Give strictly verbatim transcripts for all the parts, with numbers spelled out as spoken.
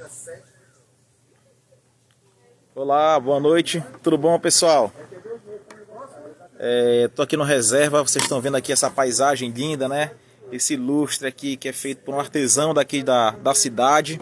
Olá, boa noite, tudo bom, pessoal? É, tô aqui no Reserva, vocês estão vendo aqui essa paisagem linda, né? Esse lustre aqui que é feito por um artesão daqui da, da cidade.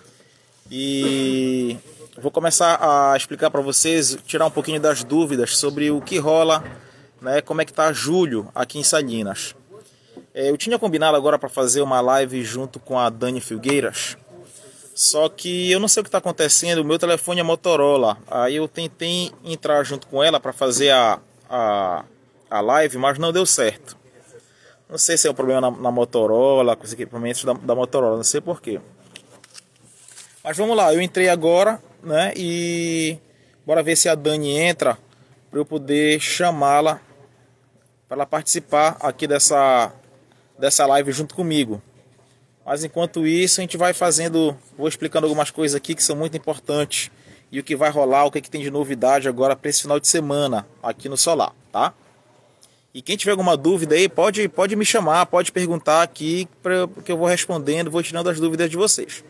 E vou começar a explicar para vocês, tirar um pouquinho das dúvidas sobre o que rola, né? Como é que tá julho aqui em Salinas. É, eu tinha combinado agora para fazer uma live junto com a Dani Filgueiras. Só que eu não sei o que está acontecendo, o meu telefone é Motorola. Aí eu tentei entrar junto com ela para fazer a, a, a live, mas não deu certo. Não sei se é um problema na, na Motorola, com os equipamentos da, da Motorola, não sei porquê. Mas vamos lá, eu entrei agora, né? E bora ver se a Dani entra para eu poder chamá-la para ela participar aqui dessa, dessa live junto comigo. Mas enquanto isso a gente vai fazendo, vou explicando algumas coisas aqui que são muito importantes e o que vai rolar, o que, é que tem de novidade agora para esse final de semana aqui no Solar, tá? E quem tiver alguma dúvida aí pode, pode me chamar, pode perguntar aqui pra, que eu vou respondendo, vou tirando as dúvidas de vocês.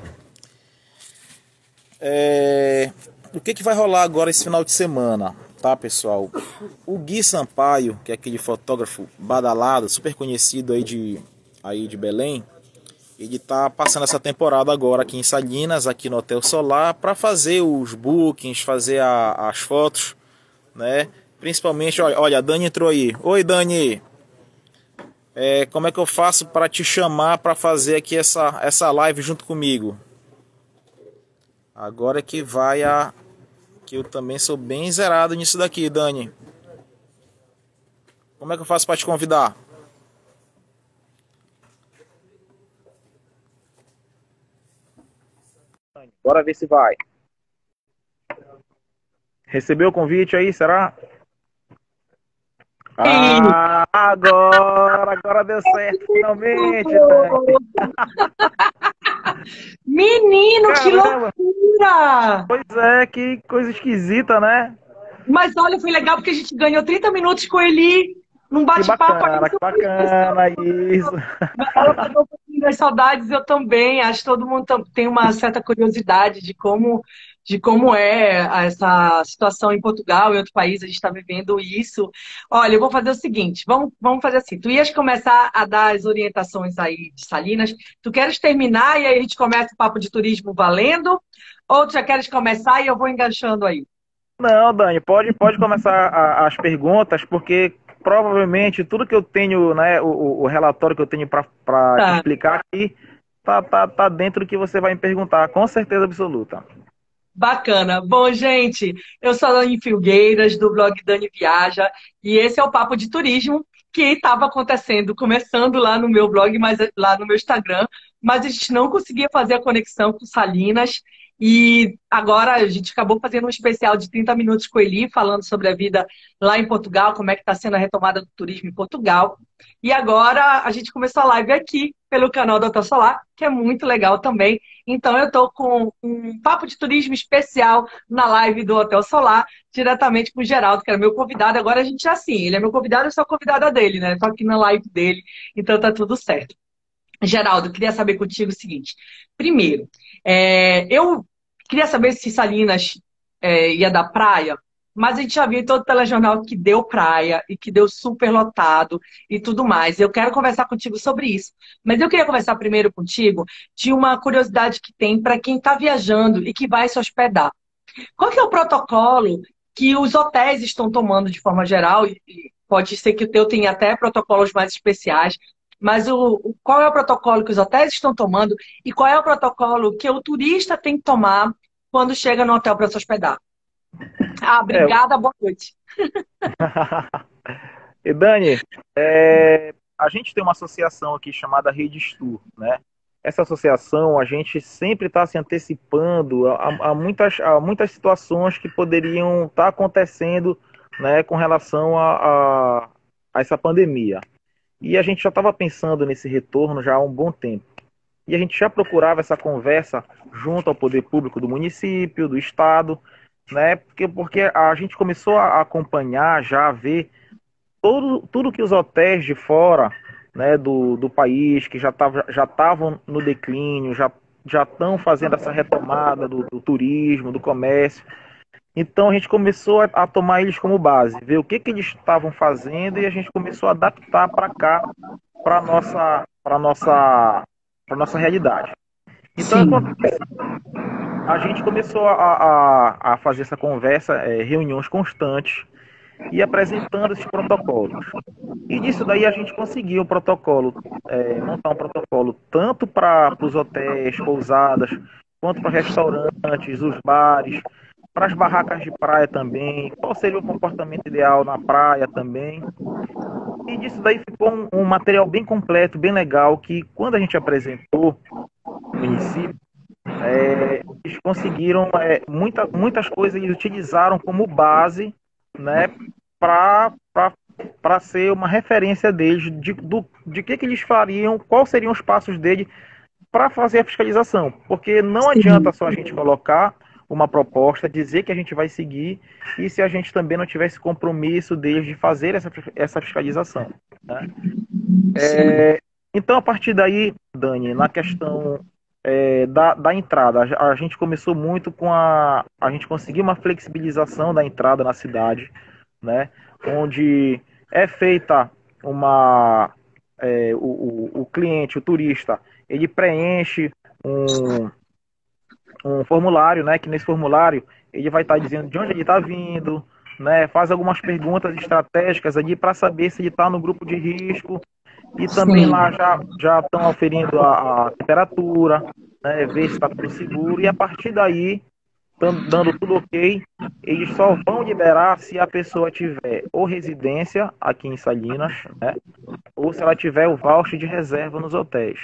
É, o que, que vai rolar agora esse final de semana, tá, pessoal? O Gui Sampaio, que é aquele fotógrafo badalado, super conhecido aí de, aí de Belém, ele tá passando essa temporada agora aqui em Salinas, aqui no Hotel Solar, para fazer os bookings, fazer a, as fotos, né? Principalmente, olha, olha, a Dani entrou aí. Oi, Dani! É, como é que eu faço para te chamar para fazer aqui essa, essa live junto comigo? Agora é que vai a... que eu também sou bem zerado nisso daqui, Dani. Como é que eu faço para te convidar? Bora ver se vai. Recebeu o convite aí, será? Ah, agora, agora deu certo, finalmente, Dani. Menino, que Caramba! loucura! Pois é, que coisa esquisita, né? Mas olha, foi legal porque a gente ganhou trinta minutos com ele num Que bate-papo aí bacana, que super especial. bacana, isso. Ela pegou um pouquinho das saudades, eu também. Acho que todo mundo tam- tem uma certa curiosidade de como, de como é essa situação em Portugal, em outro país, a gente está vivendo isso. Olha, eu vou fazer o seguinte: vamos, vamos fazer assim. Tu ias começar a dar as orientações aí de Salinas. Tu queres terminar e aí a gente começa o papo de turismo valendo? Ou tu já queres começar e eu vou enganchando aí? Não, Dani, pode, pode começar a- as perguntas, porque provavelmente tudo que eu tenho, né, o, o- o relatório que eu tenho para te Tá. explicar aqui, tá, tá, tá dentro do que você vai me perguntar, com certeza absoluta. Bacana. Bom, gente, eu sou a Dani Filgueiras, do blog Dani Viaja, e esse é o Papo de Turismo que estava acontecendo, começando lá no meu blog, mas lá no meu Instagram, mas a gente não conseguia fazer a conexão com Salinas, e agora a gente acabou fazendo um especial de trinta minutos com ele, falando sobre a vida lá em Portugal, como é que está sendo a retomada do turismo em Portugal. E agora a gente começou a live aqui pelo canal do Hotel Solar, que é muito legal também. Então, eu estou com um papo de turismo especial na live do Hotel Solar, diretamente com o Geraldo, que era meu convidado. Agora a gente é assim, ele é meu convidado, eu sou a convidada dele, né? Estou aqui na live dele, então tá tudo certo. Geraldo, eu queria saber contigo o seguinte. Primeiro, é, eu queria saber se Salinas é, ia dar praia, mas a gente já viu em todo o telejornal que deu praia e que deu super lotado e tudo mais. Eu quero conversar contigo sobre isso. Mas eu queria conversar primeiro contigo de uma curiosidade que tem para quem está viajando e que vai se hospedar. Qual que é o protocolo que os hotéis estão tomando de forma geral? E pode ser que o teu tenha até protocolos mais especiais, mas o, o- qual é o protocolo que os hotéis estão tomando e qual é o protocolo que o turista tem que tomar quando chega no hotel para se hospedar? Ah, É, obrigada, boa noite. e Dani, é, a gente tem uma associação aqui chamada Redes Tour, né? Essa associação, a gente sempre está se antecipando a, a muitas, a muitas situações que poderiam estar acontecendo, né, com relação a, a, a essa pandemia. E a gente já estava pensando nesse retorno já há um bom tempo. E a gente já procurava essa conversa junto ao poder público do município, do estado, né? Porque, porque a gente começou a acompanhar, já a ver todo, tudo que os hotéis de fora, né, do, do país, que já estavam já estavam no declínio, já já estão fazendo essa retomada do, do turismo, do comércio. Então a gente começou a, a tomar eles como base, ver o que, que eles estavam fazendo e a gente começou a adaptar para cá, para nossa, para nossa, para nossa realidade. Então Sim, acontece, a gente começou a, a, a fazer essa conversa, é, reuniões constantes e apresentando esses protocolos. E disso daí a gente conseguiu um protocolo, é, montar um protocolo tanto para os hotéis, pousadas, quanto para restaurantes, os bares, para as barracas de praia também, qual seria o comportamento ideal na praia também. E disso daí ficou um, um material bem completo, bem legal, que quando a gente apresentou no município, é, eles conseguiram é, muita, muitas coisas, eles utilizaram como base, né, para para ser uma referência deles de, do, de que, que eles fariam, quais seriam os passos dele para fazer a fiscalização. Porque não adianta sim, só a gente colocar uma proposta, dizer que a gente vai seguir, e se a gente também não tivesse compromisso deles de fazer essa, essa fiscalização. Né? sim. É, então, a partir daí, Dani, na questão é, da, da entrada, a, a gente começou muito com a. A gente conseguiu uma flexibilização da entrada na cidade, né? Onde é feita uma. É, o, o, o cliente, o turista, ele preenche um, um formulário, né? Que nesse formulário ele vai estar dizendo de onde ele está vindo, né? Faz algumas perguntas estratégicas ali para saber se ele está no grupo de risco e também Sim. lá já já estão auferindo a, a temperatura, né? Ver se está tudo seguro e a partir daí, tando, dando tudo ok, eles só vão liberar se a pessoa tiver ou residência aqui em Salinas, né? Ou se ela tiver o voucher de reserva nos hotéis.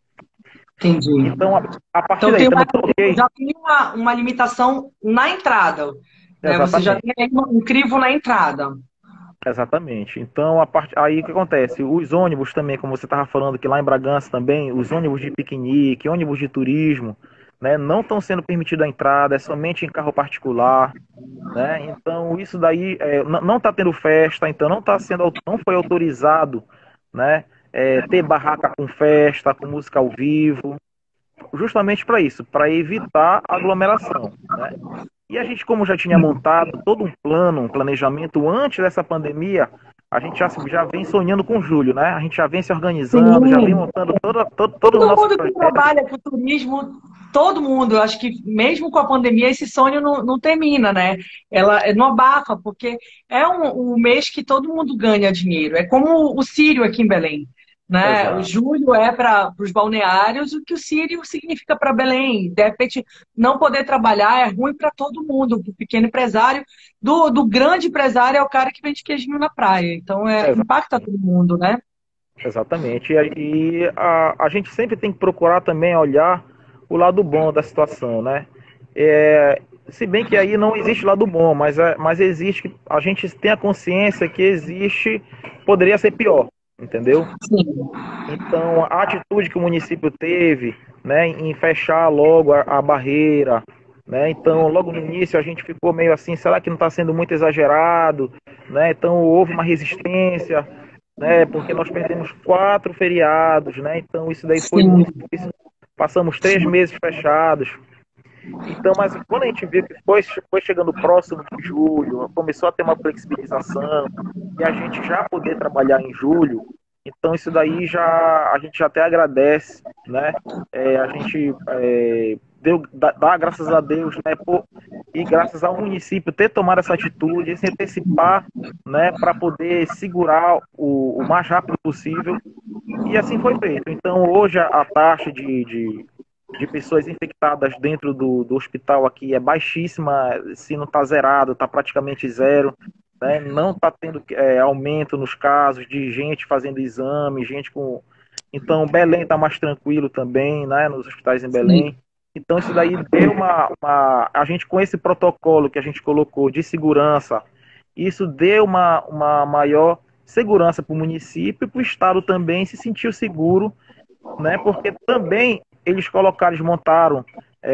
Entendi. Então, a, a partir Então daí, tem uma, estando tudo ok, já tem uma, uma limitação na entrada, né? Você já exatamente. tem aí um crivo na entrada. Exatamente. Então, a part... aí o que acontece? Os ônibus também, como você estava falando, que lá em Bragança também, os ônibus de piquenique, ônibus de turismo, né, não estão sendo permitido a entrada, é somente em carro particular, né? Então, isso daí é, n- não está tendo festa, então não tá sendo, au- não foi autorizado, né, é, ter barraca com festa, com música ao vivo, justamente para isso, para evitar aglomeração, né? E a gente, como já tinha montado todo um plano, um planejamento antes dessa pandemia, a gente já, já vem sonhando com julho, né? A gente já vem se organizando, já vem Sim. montando todo, todo, todos os Todo nossos mundo que projetos. trabalha com turismo, todo mundo, eu acho que mesmo com a pandemia, esse sonho não, não termina, né? Ela não abafa, porque é um, um mês que todo mundo ganha dinheiro. É como o Círio aqui em Belém, né? O Exato, julho é para os balneários, o que o Círio significa para Belém. De repente, não poder trabalhar é ruim para todo mundo, para o pequeno empresário. Do, do grande empresário é o cara que vende queijinho na praia. Então, é, impacta exatamente. todo mundo, né? Exatamente. E, aí a, a gente sempre tem que procurar também olhar o lado bom da situação, né? É, se bem que aí não existe lado bom, mas, é, mas existe, a gente tem a consciência que existe, poderia ser pior, entendeu? Sim. Então, a atitude que o município teve, né, em fechar logo a, a barreira, né, então, logo no início a gente ficou meio assim, será que não está sendo muito exagerado, né? Então, houve uma resistência, né, porque nós perdemos quatro feriados, né? Então, isso daí foi Sim. muito difícil. Passamos três meses fechados. Então, mas quando a gente viu que foi, foi chegando próximo de julho, começou a ter uma flexibilização e a gente já poder trabalhar em julho, então isso daí já a gente já até agradece, né? É, a gente é, deu, dá, dá graças a Deus, né? Por, e graças ao município ter tomado essa atitude, se antecipar, né? Para poder segurar o, o mais rápido possível. E assim foi feito. Então hoje a, a taxa de, de de pessoas infectadas dentro do, do hospital aqui é baixíssima, se não está zerado, está praticamente zero, né? Não está tendo é, aumento nos casos de gente fazendo exame, gente com. Então, Belém está mais tranquilo também, né? Nos hospitais em Sim. Belém. Então, isso daí deu uma, uma. A gente, com esse protocolo que a gente colocou de segurança, isso deu uma, uma maior segurança para o município e para o Estado também se sentiu seguro, né? Porque também eles colocaram, eles montaram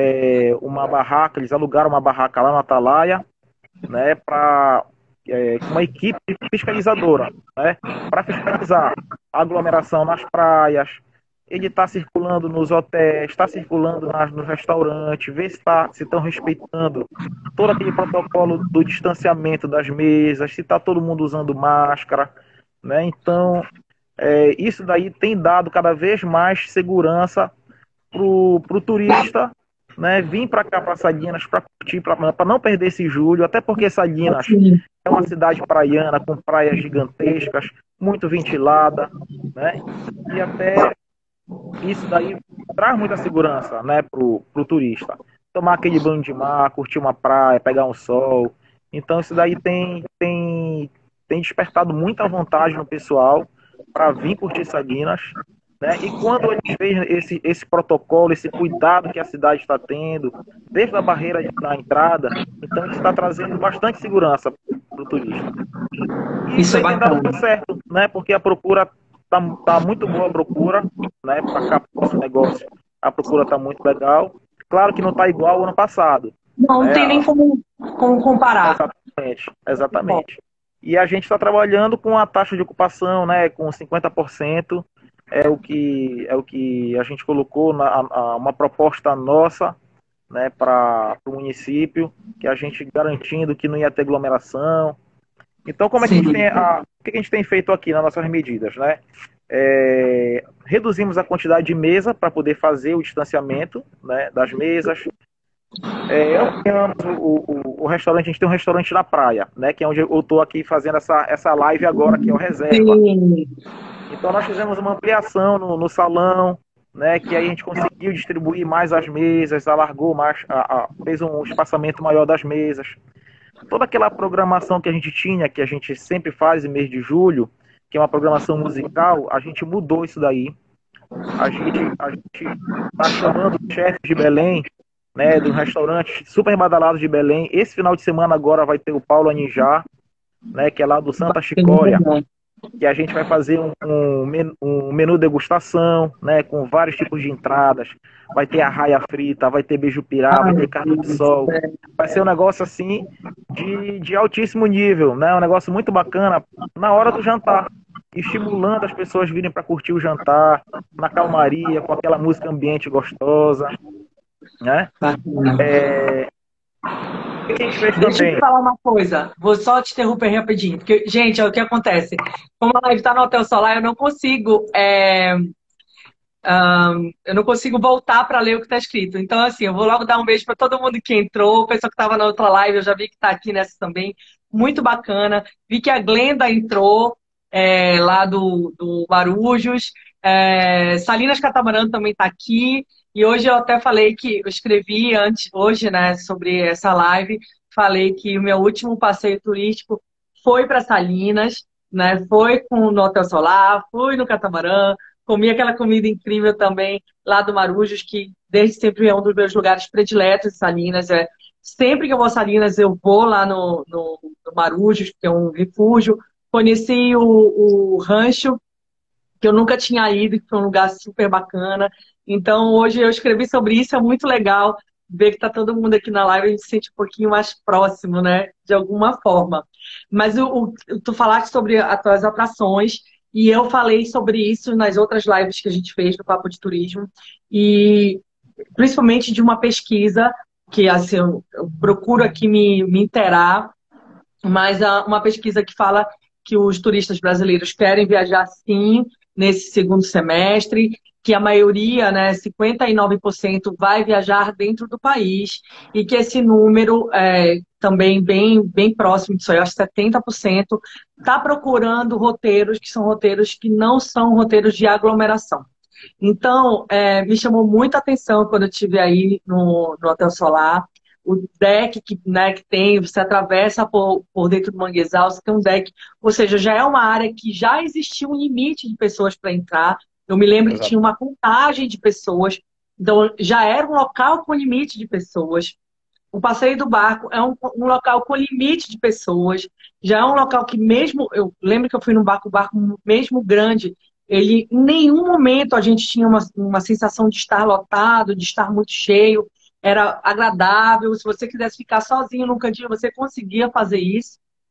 é, uma barraca, eles alugaram uma barraca lá no Atalaia, né? Para é, uma equipe fiscalizadora, né? Para fiscalizar a aglomeração nas praias, ele está circulando nos hotéis, está circulando nas, nos restaurantes, ver se tá, se estão respeitando todo aquele protocolo do distanciamento das mesas, se está todo mundo usando máscara, né? Então, é, isso daí tem dado cada vez mais segurança para o turista, né, vir para cá, para Salinas, para curtir, para não perder esse julho, até porque Salinas é uma cidade praiana, com praias gigantescas, muito ventilada, né, e até isso daí traz muita segurança, né, pro, pro turista. Tomar aquele banho de mar, curtir uma praia, pegar um sol. Então isso daí tem, tem, tem despertado muita vontade no pessoal para vir curtir Salinas, né? E quando eles veem esse, esse protocolo, esse cuidado que a cidade está tendo, desde a barreira da entrada, então isso está trazendo bastante segurança para o turista. E Isso é isso aí tem dado bacana. muito certo, né? Porque a procura tá, tá muito boa a procura, né? Para cá, para o nosso negócio, a procura tá muito legal. Claro que não tá igual ao ano passado. Não, não Né? tem nem como, como comparar. Exatamente, exatamente. E a gente está trabalhando com a taxa de ocupação, né? Com cinquenta por cento. É o que, é o que a gente colocou na a, uma proposta nossa, né, para o município, que a gente garantindo que não ia ter aglomeração. Então, como é que a gente tem a, o que a gente tem feito aqui nas nossas medidas, né? É, reduzimos a quantidade de mesa para poder fazer o distanciamento, né, das mesas. É, ampliamos o, o, o restaurante, a gente tem um restaurante na praia, né, que é onde eu estou aqui fazendo essa, essa live agora, que é o Reserva. Sim. Então nós fizemos uma ampliação no, no salão, né, que aí a gente conseguiu distribuir mais as mesas, alargou mais, a, a, fez um espaçamento maior das mesas. Toda aquela programação que a gente tinha, que a gente sempre faz em mês de julho, que é uma programação musical, a gente mudou isso daí. A gente a gente está chamando os chefes de Belém, né, do restaurante super badalado de Belém. Esse final de semana agora vai ter o Paulo Anijá, né, que é lá do Santa Chicória, que a gente vai fazer um, um, menu, um menu degustação, né, com vários tipos de entradas. Vai ter arraia frita, vai ter beijo-pirá, vai ter carne de sol. Vai ser um negócio assim de, de altíssimo nível, né, um negócio muito bacana na hora do jantar, estimulando as pessoas a virem para curtir o jantar, na calmaria, com aquela música ambiente gostosa, né? É... O que a gente fez Deixa também? eu te falar uma coisa, vou só te interromper rapidinho, porque, gente, é o que acontece. Como a live está no Hotel Solar, eu não consigo, é, um, eu não consigo voltar para ler o que está escrito. Então, assim, eu vou logo dar um beijo para todo mundo que entrou, o pessoal que estava na outra live, eu já vi que está aqui nessa também, muito bacana. Vi que a Glenda entrou, é, lá do, do Marujos, é, Salinas Catamarã também está aqui. E hoje eu até falei que eu escrevi antes, hoje, né, sobre essa live, falei que o meu último passeio turístico foi para Salinas, né, foi com, no Hotel Solar, fui no Catamarã, comi aquela comida incrível também lá do Marujos, que desde sempre é um dos meus lugares prediletos em Salinas. É, sempre que eu vou a Salinas, eu vou lá no, no, no Marujos, que é um refúgio. Conheci o, o rancho, que eu nunca tinha ido, que foi um lugar super bacana. Então, hoje eu escrevi sobre isso, é muito legal ver que está todo mundo aqui na live, a gente se sente um pouquinho mais próximo, né? De alguma forma. Mas o, o, tu falaste sobre as tuas atrações, e eu falei sobre isso nas outras lives que a gente fez no Papo de Turismo, e principalmente de uma pesquisa, que assim, eu, eu procuro aqui me, me inteirar, mas uh, uma pesquisa que fala que os turistas brasileiros querem viajar sim nesse segundo semestre, que a maioria, né, cinquenta e nove por cento vai viajar dentro do país, e que esse número é também bem, bem próximo disso aí, acho que setenta por cento está procurando roteiros que são roteiros que não são roteiros de aglomeração. Então, é, me chamou muita atenção quando eu estive aí no, no Hotel Solar, o deck que, né, que tem, você atravessa por, por dentro do manguezal, você tem um deck, ou seja, já é uma área que já existia um limite de pessoas para entrar. Eu me lembro Exato. Que tinha uma contagem de pessoas, então já era um local com limite de pessoas. O passeio do barco é um, um local com limite de pessoas, já é um local que mesmo, eu lembro que eu fui num barco, um barco mesmo grande, ele, em nenhum momento a gente tinha uma, uma sensação de estar lotado, de estar muito cheio, era agradável, se você quisesse ficar sozinho num cantinho, você conseguia fazer isso.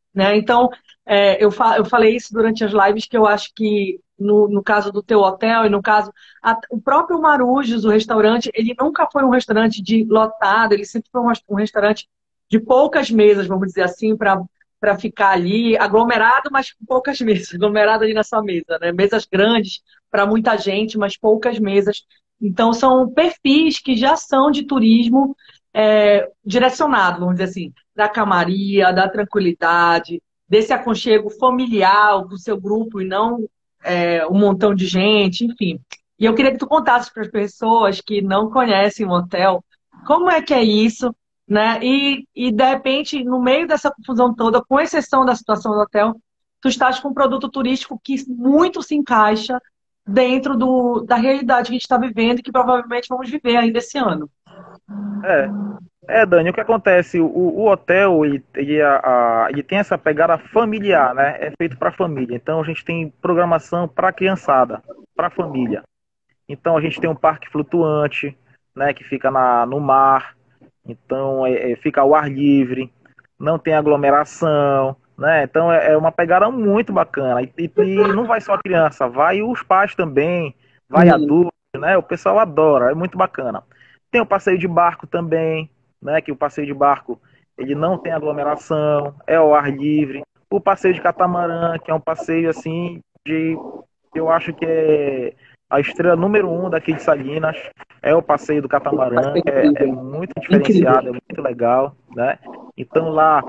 né? Então, é, eu, fa eu falei isso durante as lives, que eu acho que no, no caso do teu hotel e no caso, a, o próprio Marujos, o restaurante, ele nunca foi um restaurante de lotado, ele sempre foi um, um restaurante de poucas mesas, vamos dizer assim, para para ficar ali aglomerado, mas com poucas mesas, aglomerado ali na sua mesa, né? Mesas grandes para muita gente, mas poucas mesas. Então, são perfis que já são de turismo é, direcionado, vamos dizer assim, da calmaria, da tranquilidade, desse aconchego familiar com o seu grupo e não é, um montão de gente, enfim. E eu queria que tu contasse para as pessoas que não conhecem o hotel como é que é isso, né? E, e de repente, no meio dessa confusão toda, com exceção da situação do hotel, tu estás com um produto turístico que muito se encaixa dentro do, da realidade que a gente está vivendo e que provavelmente vamos viver ainda esse ano. É, é, Dani, o que acontece? O, o hotel ele, ele, a, a- ele tem essa pegada familiar, né? É feito para família. Então a gente tem programação para criançada, para família. Então a gente tem um parque flutuante, né? Que fica na, no mar. Então é, é, fica ao ar livre, não tem aglomeração, né? Então é, é uma pegada muito bacana. E, e- e não vai só a criança, vai os pais também, vai Sim. adultos, né? O pessoal adora, é muito bacana. Tem o passeio de barco também, né? Que o passeio de barco ele não tem aglomeração, é ao ar livre. O passeio de catamarã, que é um passeio assim de, eu acho que é a estrela número um daqui de Salinas, é o passeio do catamarã, Foi que é, é incrível. muito Incrível. diferenciado, é muito legal, né? Então lá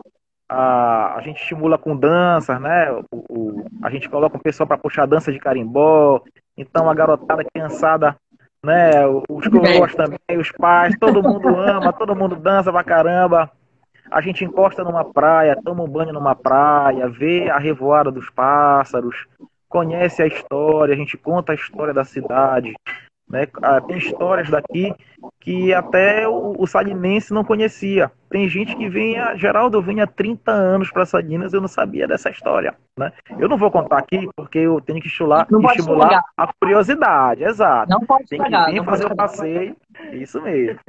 a, a gente estimula com danças, né? O, o- a gente coloca o pessoal para puxar dança de carimbó, então a garotada, a criançada, né? Os coroas também, os pais, todo mundo ama, todo mundo dança pra caramba. A gente encosta numa praia, toma um banho numa praia, vê a revoada dos pássaros, conhece a história, a gente conta a história da cidade, né? Ah, tem histórias daqui que até o, o salinense não conhecia. Tem gente que vinha, Geraldo, eu vinha há trinta anos para Salinas, eu não sabia dessa história, né? Eu não vou contar aqui porque eu tenho que estimular, Não pode estimular estragar. a curiosidade, exato. Não pode Tem que estragar, vir não pode fazer o estragar. passeio, isso mesmo.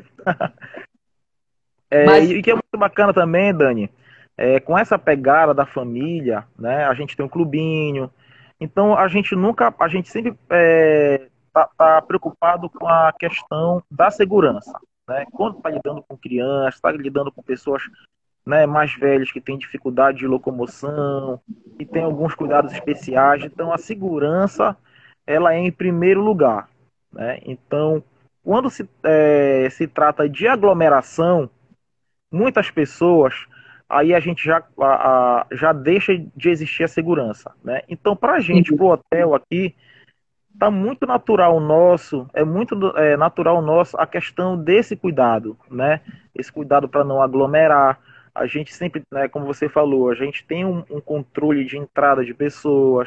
É, Mas e o que é muito bacana também, Dani, é, com essa pegada da família, né? A gente tem um clubinho, então a gente nunca, a gente sempre é, tá, tá preocupado com a questão da segurança, né? Quando está lidando com crianças, está lidando com pessoas, né, mais velhas que têm dificuldade de locomoção, e tem alguns cuidados especiais, então a segurança ela é em primeiro lugar, né? Então quando se, é, se trata de aglomeração muitas pessoas, aí a gente já, a, a, já deixa de existir a segurança, né? Então, para a gente, para o hotel aqui, tá muito natural nosso, é muito é, natural nosso a questão desse cuidado, né? Esse cuidado para não aglomerar. A gente sempre, né, como você falou, a gente tem um, um controle de entrada de pessoas.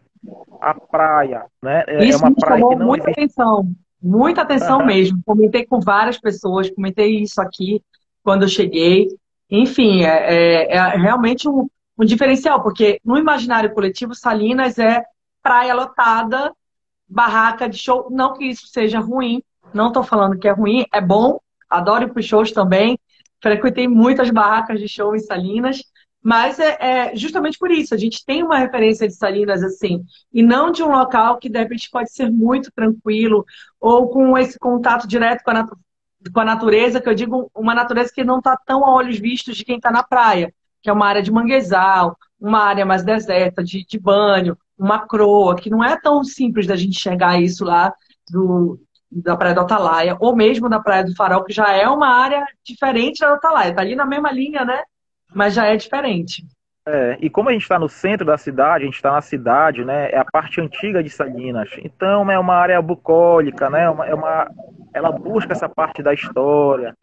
A praia, né? É é isso uma me praia que chamou não muita existe. atenção, muita atenção mesmo. Comentei com várias pessoas, comentei isso aqui quando eu cheguei. Enfim, é, é- é realmente um, um diferencial, porque no imaginário coletivo, Salinas é praia lotada, barraca de show. Não que isso seja ruim, não estou falando que é ruim, é bom, adoro ir para os shows também. Frequentei muitas barracas de show em Salinas, mas é, é justamente por isso, a gente tem uma referência de Salinas assim, e não de um local que de repente pode ser muito tranquilo, ou com esse contato direto com a, natu com a natureza, que eu digo uma natureza que não está tão a olhos vistos de quem está na praia, que é uma área de manguezal, uma área mais deserta, de, de banho, uma croa, que não é tão simples da gente chegar isso lá do, da Praia do Atalaia, ou mesmo da Praia do Farol, que já é uma área diferente da do Atalaia. Tá ali na mesma linha, né? Mas já é diferente. É, e como a gente está no centro da cidade, a gente está na cidade, né? É a parte antiga de Salinas. Então é uma área bucólica, né? É uma, é uma, ela busca essa parte da história.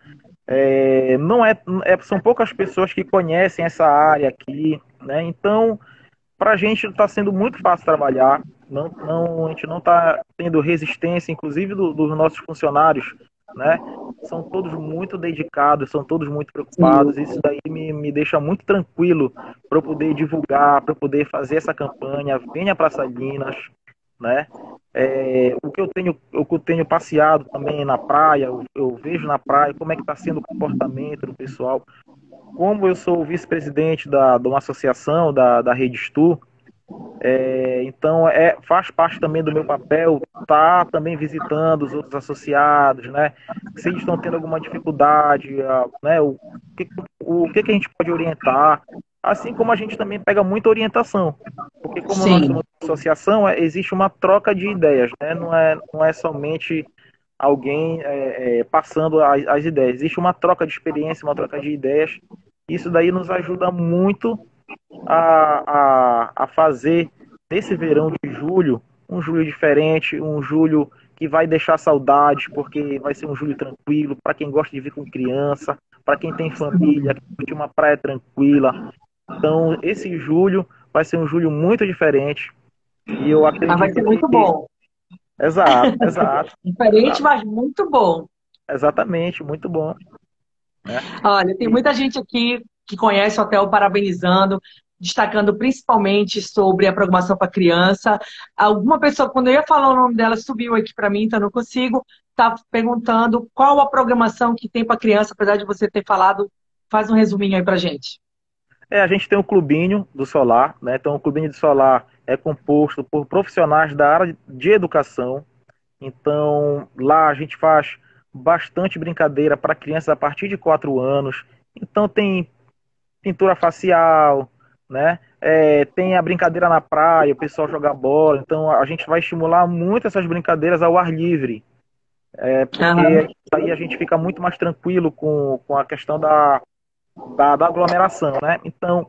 É, não é, é, são poucas pessoas que conhecem essa área aqui, né? Então, para a gente está sendo muito fácil trabalhar. Não, não, a gente não está tendo resistência, inclusive do, dos nossos funcionários, né? São todos muito dedicados, são todos muito Sim. preocupados. Isso daí me, me deixa muito tranquilo para eu poder divulgar, para eu poder fazer essa campanha. Venha para Salinas, né? É, o que eu tenho, o que eu tenho passeado também na praia, eu, eu vejo na praia como é que está sendo o comportamento do pessoal. como eu sou vice-presidente da, de uma associação, da, da Rede Stu, é, então é, faz parte também do meu papel estar também visitando os outros associados, né? Se eles estão tendo alguma dificuldade, a- né? O, que, o que que a gente pode orientar, assim como a gente também pega muita orientação, porque como nós Sim. somos uma associação, é, existe uma troca de ideias, né? Não é, não é somente alguém é, é, passando as, as ideias, existe uma troca de experiência, uma troca de ideias. Isso daí nos ajuda muito a, a, a fazer desse verão de julho um julho diferente, um julho que vai deixar saudades, porque vai ser um julho tranquilo, para quem gosta de vir com criança, para quem tem família, que curte uma praia tranquila. Então, esse julho vai ser um julho muito diferente e eu Mas vai acredito ser que. muito bom. Exato, exato, Diferente, exato. mas muito bom. Exatamente, muito bom, né? Olha, tem E, muita gente aqui que conhece o hotel parabenizando, destacando principalmente sobre a programação para criança. Alguma pessoa, quando eu ia falar o nome dela, subiu aqui para mim, então eu não consigo. Tá perguntando qual a programação que tem para criança, apesar de você ter falado. Faz um resuminho aí para gente. É, a gente tem o Clubinho do Solar, né? Então, o Clubinho do Solar é composto por profissionais da área de educação. Então, lá a gente faz bastante brincadeira para crianças a partir de quatro anos. Então, tem pintura facial, né? É, tem a brincadeira na praia, o pessoal joga bola. Então, a gente vai estimular muito essas brincadeiras ao ar livre, é Aham. porque aí a gente fica muito mais tranquilo com, com a questão da, da, da aglomeração, né? Então,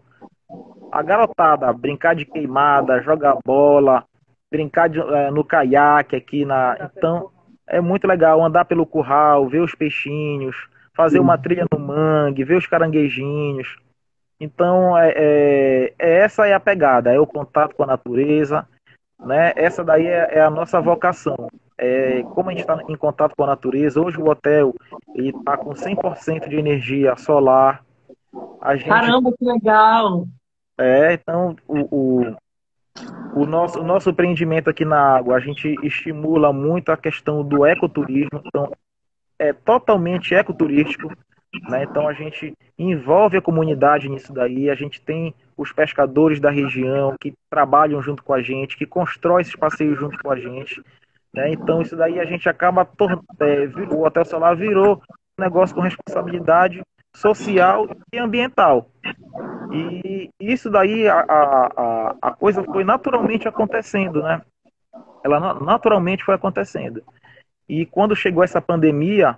a garotada brincar de queimada, jogar bola, brincar de, é, no caiaque aqui na. Então é muito legal andar pelo curral, ver os peixinhos, fazer uma trilha no mangue, ver os caranguejinhos. Então é, é, é- essa é a pegada, é o contato com a natureza, né? Essa daí é, é a nossa vocação. É, como a gente está em contato com a natureza, hoje o hotel ele está com cem por cento de energia solar. A gente Caramba, que legal! é, então o, o, O nosso, o nosso empreendimento aqui na água, a gente estimula muito a questão do ecoturismo, então é totalmente ecoturístico, né? Então a gente envolve a comunidade nisso daí, a gente tem os pescadores da região que trabalham junto com a gente, que constroem esses passeios junto com a gente, né? Então isso daí a gente acaba, tor- é, o Hotel Solar virou um negócio com responsabilidade social e ambiental. E isso daí, a, a, a a coisa foi naturalmente acontecendo, né? Ela na- naturalmente foi acontecendo. E quando chegou essa pandemia,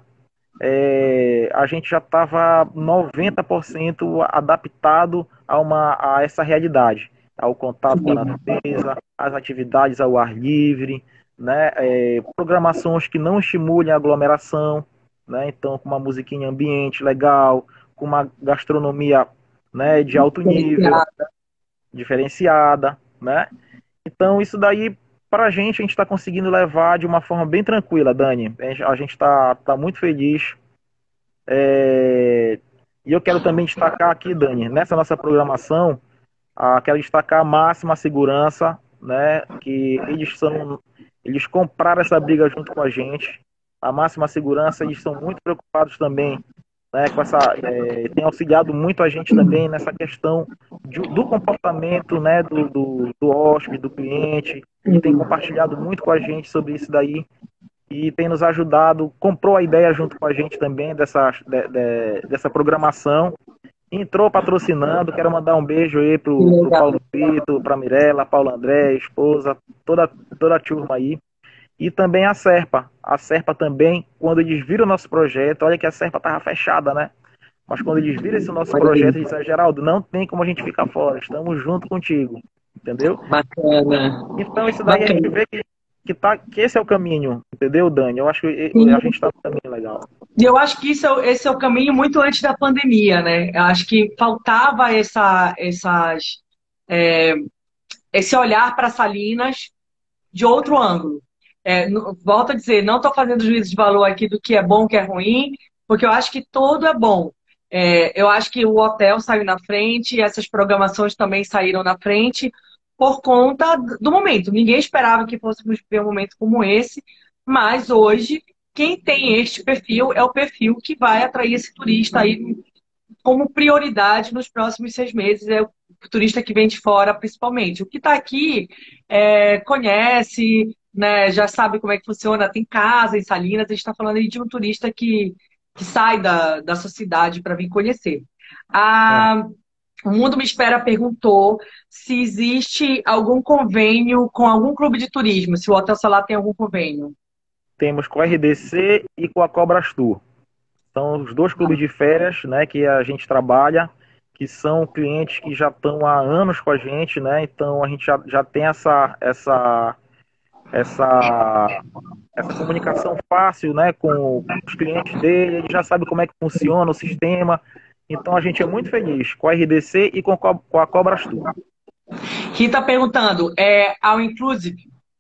é, a gente já estava noventa por cento adaptado a, uma, a essa realidade, ao contato com a natureza, às atividades ao ar livre, né? É, programações que não estimulem a aglomeração, né? Então, com uma musiquinha ambiente legal, com uma gastronomia, né, de alto nível, diferenciada, né? Então, isso daí, para a gente, a gente está conseguindo levar de uma forma bem tranquila, Dani. A gente está tá muito feliz. É, E eu quero também destacar aqui, Dani, nessa nossa programação, ah, quero destacar a máxima segurança, né? Que eles são, eles compraram essa briga junto com a gente. A máxima segurança, eles são muito preocupados também, né? Com essa, é, tem auxiliado muito a gente também nessa questão de- do comportamento, né? Do, do, do hóspede, do cliente. Ele tem compartilhado muito com a gente sobre isso daí e tem nos ajudado. Comprou a ideia junto com a gente também dessa, de- de- dessa programação. Entrou patrocinando, quero mandar um beijo aí Que pro, pro legal. Paulo Brito, pra Mirella, Paulo André, esposa, toda, toda a turma aí. E também a Serpa. A Serpa também, quando eles viram o nosso projeto, olha que a Serpa tava fechada, né? Mas quando eles viram esse nosso Olha projeto, aí. eles disseram, Geraldo, não tem como a gente ficar fora, estamos junto contigo. Entendeu? Bacana. Então isso daí a gente Bacana. vê que, que, tá, que esse é o caminho, entendeu, Dani? Eu acho que a gente está no caminho legal. E eu acho que isso é, o- esse é o caminho muito antes da pandemia, né? Eu acho que faltava essa, essas, é, esse olhar para Salinas de outro ângulo. É, no- volto a dizer, não estou fazendo juízo de valor aqui do que é bom, o que é ruim, porque eu acho que tudo é bom. É, eu acho que o hotel saiu na frente, essas programações também saíram na frente por conta do momento. Ninguém esperava que fôssemos ver um momento como esse, mas hoje, quem tem este perfil é o perfil que vai atrair esse turista aí como prioridade nos próximos seis meses, é o turista que vem de fora, principalmente. O que está aqui é, conhece, né, já sabe como é que funciona, tem casa em Salinas, a gente está falando aí de um turista que, que sai da, da sua cidade para vir conhecer. É. A, o Mundo Me Espera perguntou se existe algum convênio com algum clube de turismo, se o Hotel Solar tem algum convênio. Temos com a R D C e com a Cobras Tour. São os dois clubes de férias, né, que a gente trabalha, que são clientes que já estão há anos com a gente, né? Então a gente já, já tem essa, essa, essa, essa comunicação fácil, né, com os clientes dele, ele já sabe como é que funciona o sistema. Então a gente é muito feliz com a R D C e com a, Co- com a Cobras Tour. Rita perguntando, é ao inclusive?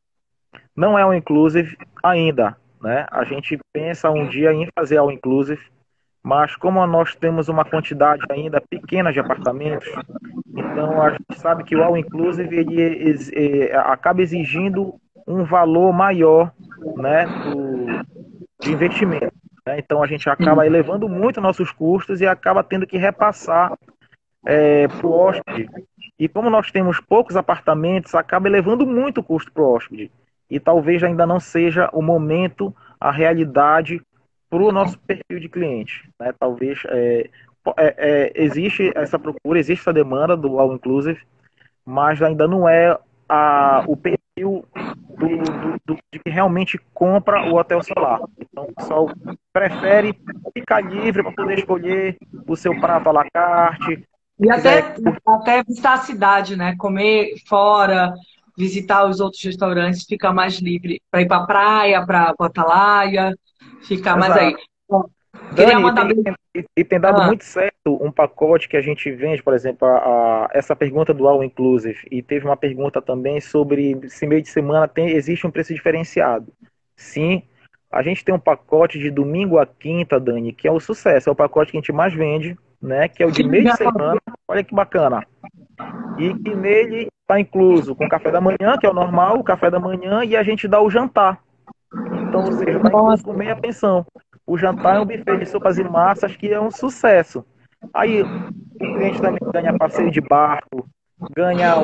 Não é um inclusive ainda, né? A gente pensa um dia em fazer all inclusive, mas como nós temos uma quantidade ainda pequena de apartamentos, então a gente sabe que o all inclusive ele ex- eh, acaba exigindo um valor maior, né, do, de investimento, né? Então a gente acaba elevando muito nossos custos e acaba tendo que repassar para o hóspede. E como nós temos poucos apartamentos, acaba elevando muito o custo para o hóspede. E talvez ainda não seja o momento, a realidade para o nosso perfil de cliente, né? Talvez é, é, é, existe essa procura, existe essa demanda do all inclusive, mas ainda não é a, o perfil do, do, do, de que realmente compra o hotel solar. Então o pessoal prefere ficar livre para poder escolher o seu prato à la carte. Se E quiser. até, até visitar a cidade, né? Comer fora, visitar os outros restaurantes, ficar mais livre para ir para a praia, para o Atalaia, ficar mais aí. Exato. Bom, queria Dani, e mandar tem, beijo. e- e tem dado Ah, muito certo um pacote que a gente vende, por exemplo, a, a- essa pergunta do All Inclusive, e teve uma pergunta também sobre se meio de semana tem, existe um preço diferenciado. Sim, a gente tem um pacote de domingo a quinta, Dani, que é o sucesso, é o pacote que a gente mais vende, né? Que é o de que meio de legal. semana, olha que bacana. E que nele está incluso com o café da manhã, que é o normal, o café da manhã, e a gente dá o jantar. Então, ou seja, está incluso Nossa, com meia pensão. O jantar é um buffet de sopas e massas que é um sucesso. Aí o cliente também ganha passeio de barco, ganha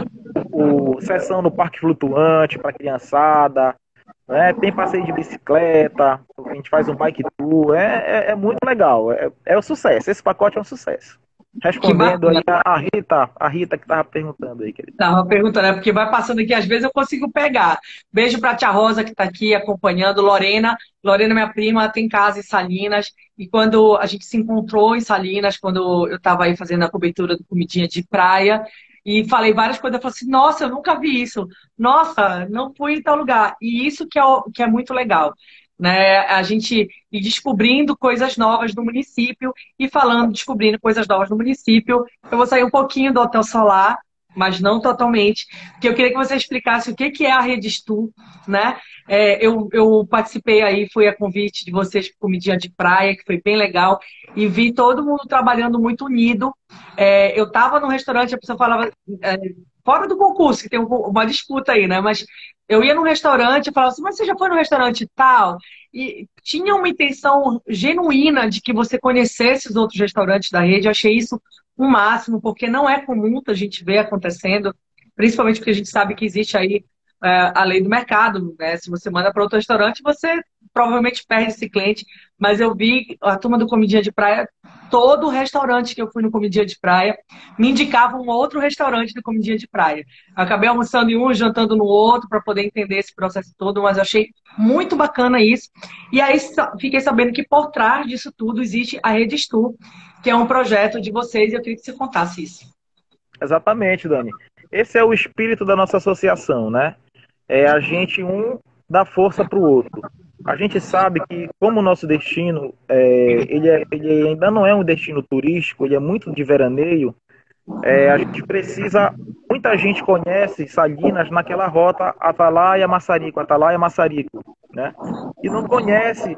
o, o- sessão no parque flutuante para criançada, né? Tem passeio de bicicleta, a gente faz um bike tour, é, é, é muito legal, é, é um sucesso. Esse pacote é um sucesso. que Respondendo aí bacana. a, a Rita, a Rita que estava perguntando aí, querido. Tava perguntando, é porque vai passando aqui, às vezes eu consigo pegar. Beijo pra tia Rosa que tá aqui acompanhando, Lorena. Lorena, minha prima, tem casa em Salinas. E quando a gente se encontrou em Salinas, quando eu tava aí fazendo a cobertura do Comidinha de Praia, e falei várias coisas, eu falei assim, nossa, eu nunca vi isso. Nossa, não fui em tal lugar. E isso que é, o- que é muito legal. Né? A gente ir descobrindo coisas novas no município e falando, descobrindo coisas novas no município. Eu vou sair um pouquinho do Hotel Solar, mas não totalmente, porque eu queria que você explicasse o que que é a Redistu, né? É, eu, eu participei aí, fui a convite de vocês para Comidinha de Praia, que foi bem legal, e vi todo mundo trabalhando muito unido. É, eu estava num restaurante, a pessoa falava, é, fora do concurso, que tem um- uma disputa aí, né? Mas eu ia num restaurante e falava assim, mas você já foi no restaurante tal? E tinha uma intenção genuína de que você conhecesse os outros restaurantes da rede, eu achei isso o máximo, porque não é comum a gente ver acontecendo, principalmente porque a gente sabe que existe aí é, a lei do mercado, né? Se você manda para outro restaurante, você provavelmente perde esse cliente. Mas eu vi a turma do Comidinha de Praia, todo restaurante que eu fui no Comidinha de Praia me indicava um outro restaurante do Comidinha de Praia. Eu acabei almoçando em um, jantando no outro, para poder entender esse processo todo, mas eu achei muito bacana isso. E aí fiquei sabendo que por trás disso tudo existe a Rede Stu, que é um projeto de vocês, e eu queria que você contasse isso. Exatamente, Dani. Esse é o espírito da nossa associação, né? É a gente um dar força para o outro. A gente sabe que, como o nosso destino, é, ele, é, ele ainda não é um destino turístico, ele é muito de veraneio, é, a gente precisa, muita gente conhece Salinas naquela rota Atalaia-Massarico, Atalaia-Massarico, né? E não conhece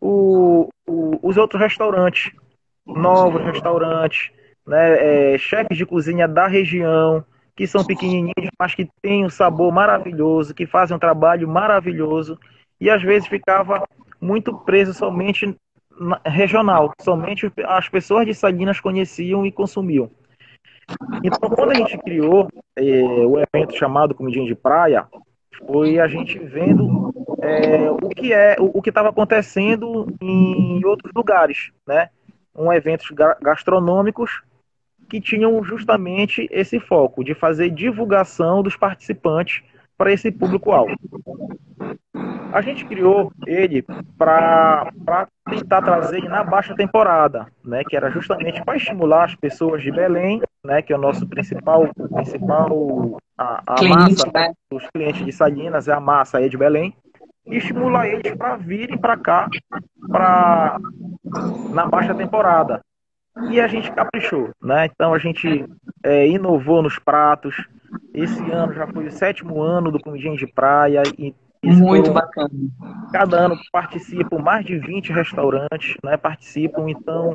o, o, os outros restaurantes, novos restaurantes, né, é, chefes de cozinha da região, que são pequenininhos, mas que têm um sabor maravilhoso, que fazem um trabalho maravilhoso, e às vezes ficava muito preso somente regional, somente as pessoas de Salinas conheciam e consumiam. Então, quando a gente criou é, o evento chamado Comidinha de Praia, foi a gente vendo é, o que é o, o que estava acontecendo em outros lugares, né? Um eventos gastronômicos que tinham justamente esse foco de fazer divulgação dos participantes para esse público-alvo. A gente criou ele para tentar trazer na baixa temporada, né, que era justamente para estimular as pessoas de Belém, né, que é o nosso principal, principal a, a Cliente, massa, né? os clientes de Salinas, é a massa aí de Belém, e estimular eles para virem para cá pra, na baixa temporada. E a gente caprichou, né? Então a gente é, inovou nos pratos. Esse ano já foi o sétimo ano do Comidinha de Praia e esse Muito foram, bacana. cada ano participam mais de vinte restaurantes, né? Participam, então.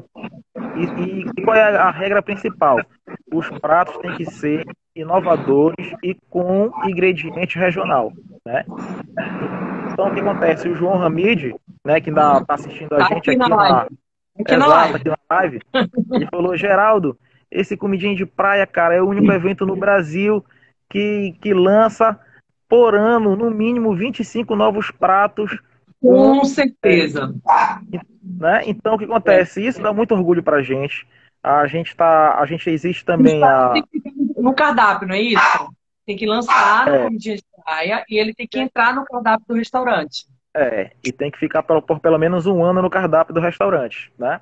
E, e qual é a regra principal? Os pratos têm que ser inovadores e com ingrediente regional, né? Então o que acontece? O João Hamid, né, que ainda está assistindo a Tá gente aqui na aqui na, live. Aqui na exato, live. aqui na live, ele falou: Geraldo, esse Comidinha de Praia, cara, é o único evento no Brasil que, que lança por ano, no mínimo, vinte e cinco novos pratos. Com, Com certeza. é, né? Então, o que É. acontece? Isso dá muito orgulho pra gente. A gente tá, a gente existe Os também pratos a... têm que ficar no cardápio, não é isso? Tem que lançar no Comidinha de Praia e ele tem que entrar no cardápio do restaurante. É, e tem que ficar por, por pelo menos um ano no cardápio do restaurante, né?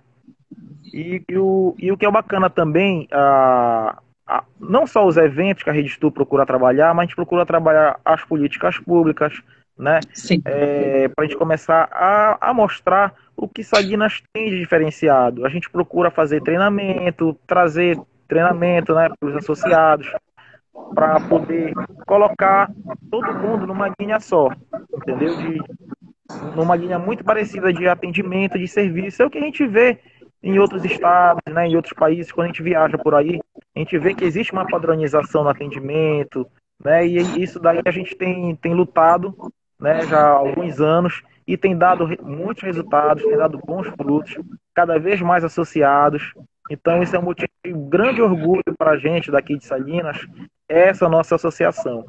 E, e, o, e o que é bacana também, a, a, não só os eventos que a Rede Stu procura trabalhar, mas a gente procura trabalhar as políticas públicas, né? Sim. É, para a gente começar a, a mostrar o que Salinas tem de diferenciado. A gente procura fazer treinamento, trazer treinamento, né, para os associados, para poder colocar todo mundo numa linha só, entendeu? De, numa linha muito parecida de atendimento, de serviço. É o que a gente vê em outros estados, né, em outros países, quando a gente viaja por aí, a gente vê que existe uma padronização no atendimento, né, e isso daí a gente tem, tem lutado, né, já há alguns anos e tem dado muitos resultados, tem dado bons frutos, cada vez mais associados. Então isso é um motivo de grande orgulho para a gente daqui de Salinas, essa nossa associação.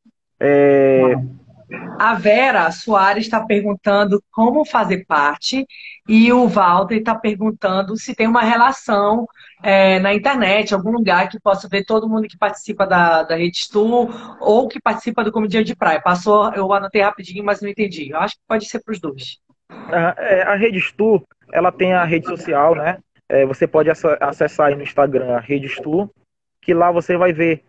É... A Vera Soares está perguntando como fazer parte e o Walter está perguntando se tem uma relação é, na internet, algum lugar que possa ver todo mundo que participa da, da Rede Stu ou que participa do Comidinha de Praia. Passou, eu anotei rapidinho, mas não entendi. Eu acho que pode ser para os dois. É, a Rede Stu, ela tem a rede social, né? É, você pode acessar aí no Instagram a Rede Stu, que lá você vai ver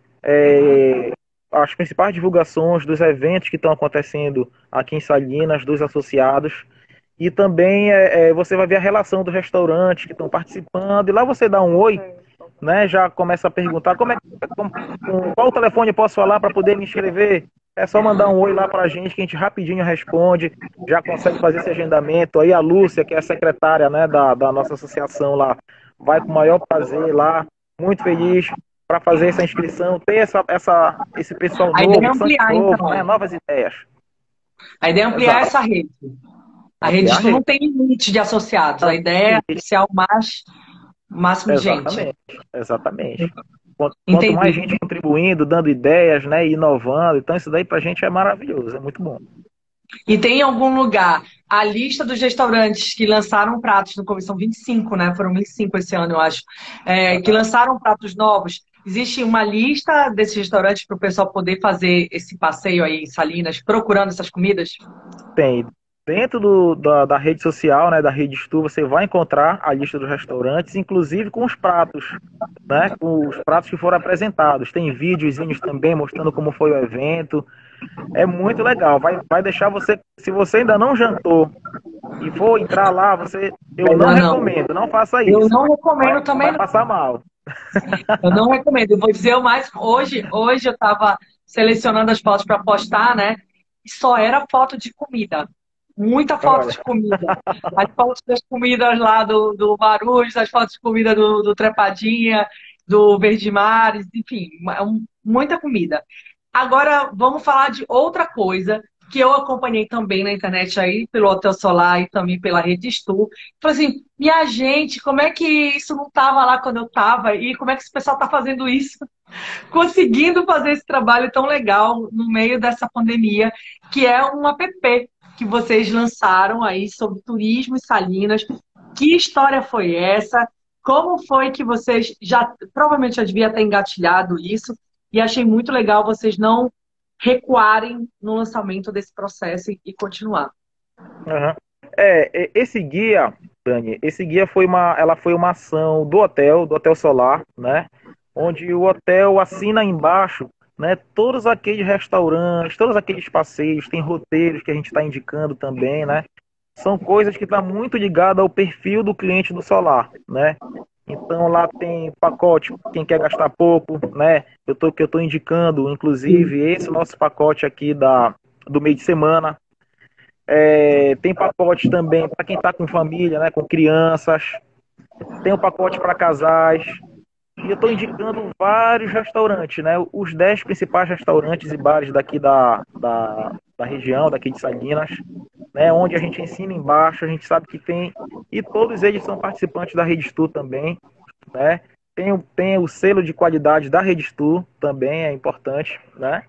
é, as principais divulgações dos eventos que estão acontecendo aqui em Salinas, dos associados. E também é, é, você vai ver a relação dos restaurantes que estão participando. E lá você dá um oi, né? Já começa a perguntar como é, com, com qual telefone eu posso falar para poder me inscrever. É só mandar um oi lá para a gente que a gente rapidinho responde. Já consegue fazer esse agendamento. Aí a Lúcia, que é a secretária, né, da, da nossa associação lá, vai com o maior prazer lá, muito feliz para fazer essa inscrição, ter essa, essa, esse pessoal A novo, ideia é ampliar, novo, então. né, novas ideias. A ideia é ampliar Exato. essa rede. A Rede Stu não tem limite de associados. A ideia é iniciar o mais, o máximo de Exatamente. gente. Exatamente. Quanto, quanto Entendi. mais gente contribuindo, dando ideias, né, inovando, então isso daí pra gente é maravilhoso, é muito bom. E tem em algum lugar a lista dos restaurantes que lançaram pratos no Comissão vinte e cinco, né? Foram vinte e cinco esse ano, eu acho. É, que lançaram pratos novos. Existe uma lista desses restaurantes para o pessoal poder fazer esse passeio aí em Salinas, procurando essas comidas? Tem. Dentro do, da, da rede social, né, da Rede Stu, você vai encontrar a lista dos restaurantes, inclusive com os pratos, né, com os pratos que foram apresentados. Tem videozinhos também mostrando como foi o evento. É muito legal. Vai, vai deixar você, se você ainda não jantou e for entrar lá, você, eu não, não, não. recomendo, não faça isso. Eu não recomendo vai, também. Vai passar mal. Eu não recomendo. Eu vou dizer o mais. Hoje, hoje eu estava selecionando as fotos para postar, né? E só era foto de comida. Muita foto Olha. de comida. As fotos das comidas lá do, do Marujos, as fotos de comida do, do Trepadinha, do Verde Mares, enfim, muita comida. Agora vamos falar de outra coisa que eu acompanhei também na internet aí, pelo Hotel Solar e também pela Rede Stu. Falei assim, minha gente, como é que isso não estava lá quando eu estava? E como é que esse pessoal está fazendo isso? Conseguindo fazer esse trabalho tão legal no meio dessa pandemia, que é um app que vocês lançaram aí sobre turismo e Salinas. Que história foi essa? Como foi que vocês já, provavelmente já devia ter engatilhado isso, e achei muito legal vocês não recuarem no lançamento desse processo e, e continuar. Uhum. É, esse guia, Dani, esse guia foi uma, ela foi uma ação do hotel, do Hotel Solar, né? Onde o hotel assina embaixo, né? Todos aqueles restaurantes, todos aqueles passeios, tem roteiros que a gente está indicando também, né? São coisas que estão muito ligadas ao perfil do cliente do Solar, né? Então lá tem pacote, quem quer gastar pouco, né? Eu tô, que eu estou indicando, inclusive, esse nosso pacote aqui da, do meio de semana. É, tem pacote também para quem está com família, né? Com crianças. Tem o pacote para casais. E eu estou indicando vários restaurantes, né? Os dez principais restaurantes e bares daqui da, da, da região, daqui de Salinas, né? Onde a gente ensina embaixo, a gente sabe que tem. E todos eles são participantes da Rede Stu também, né? Tem, o- tem o selo de qualidade da Rede Stu também, é importante, né?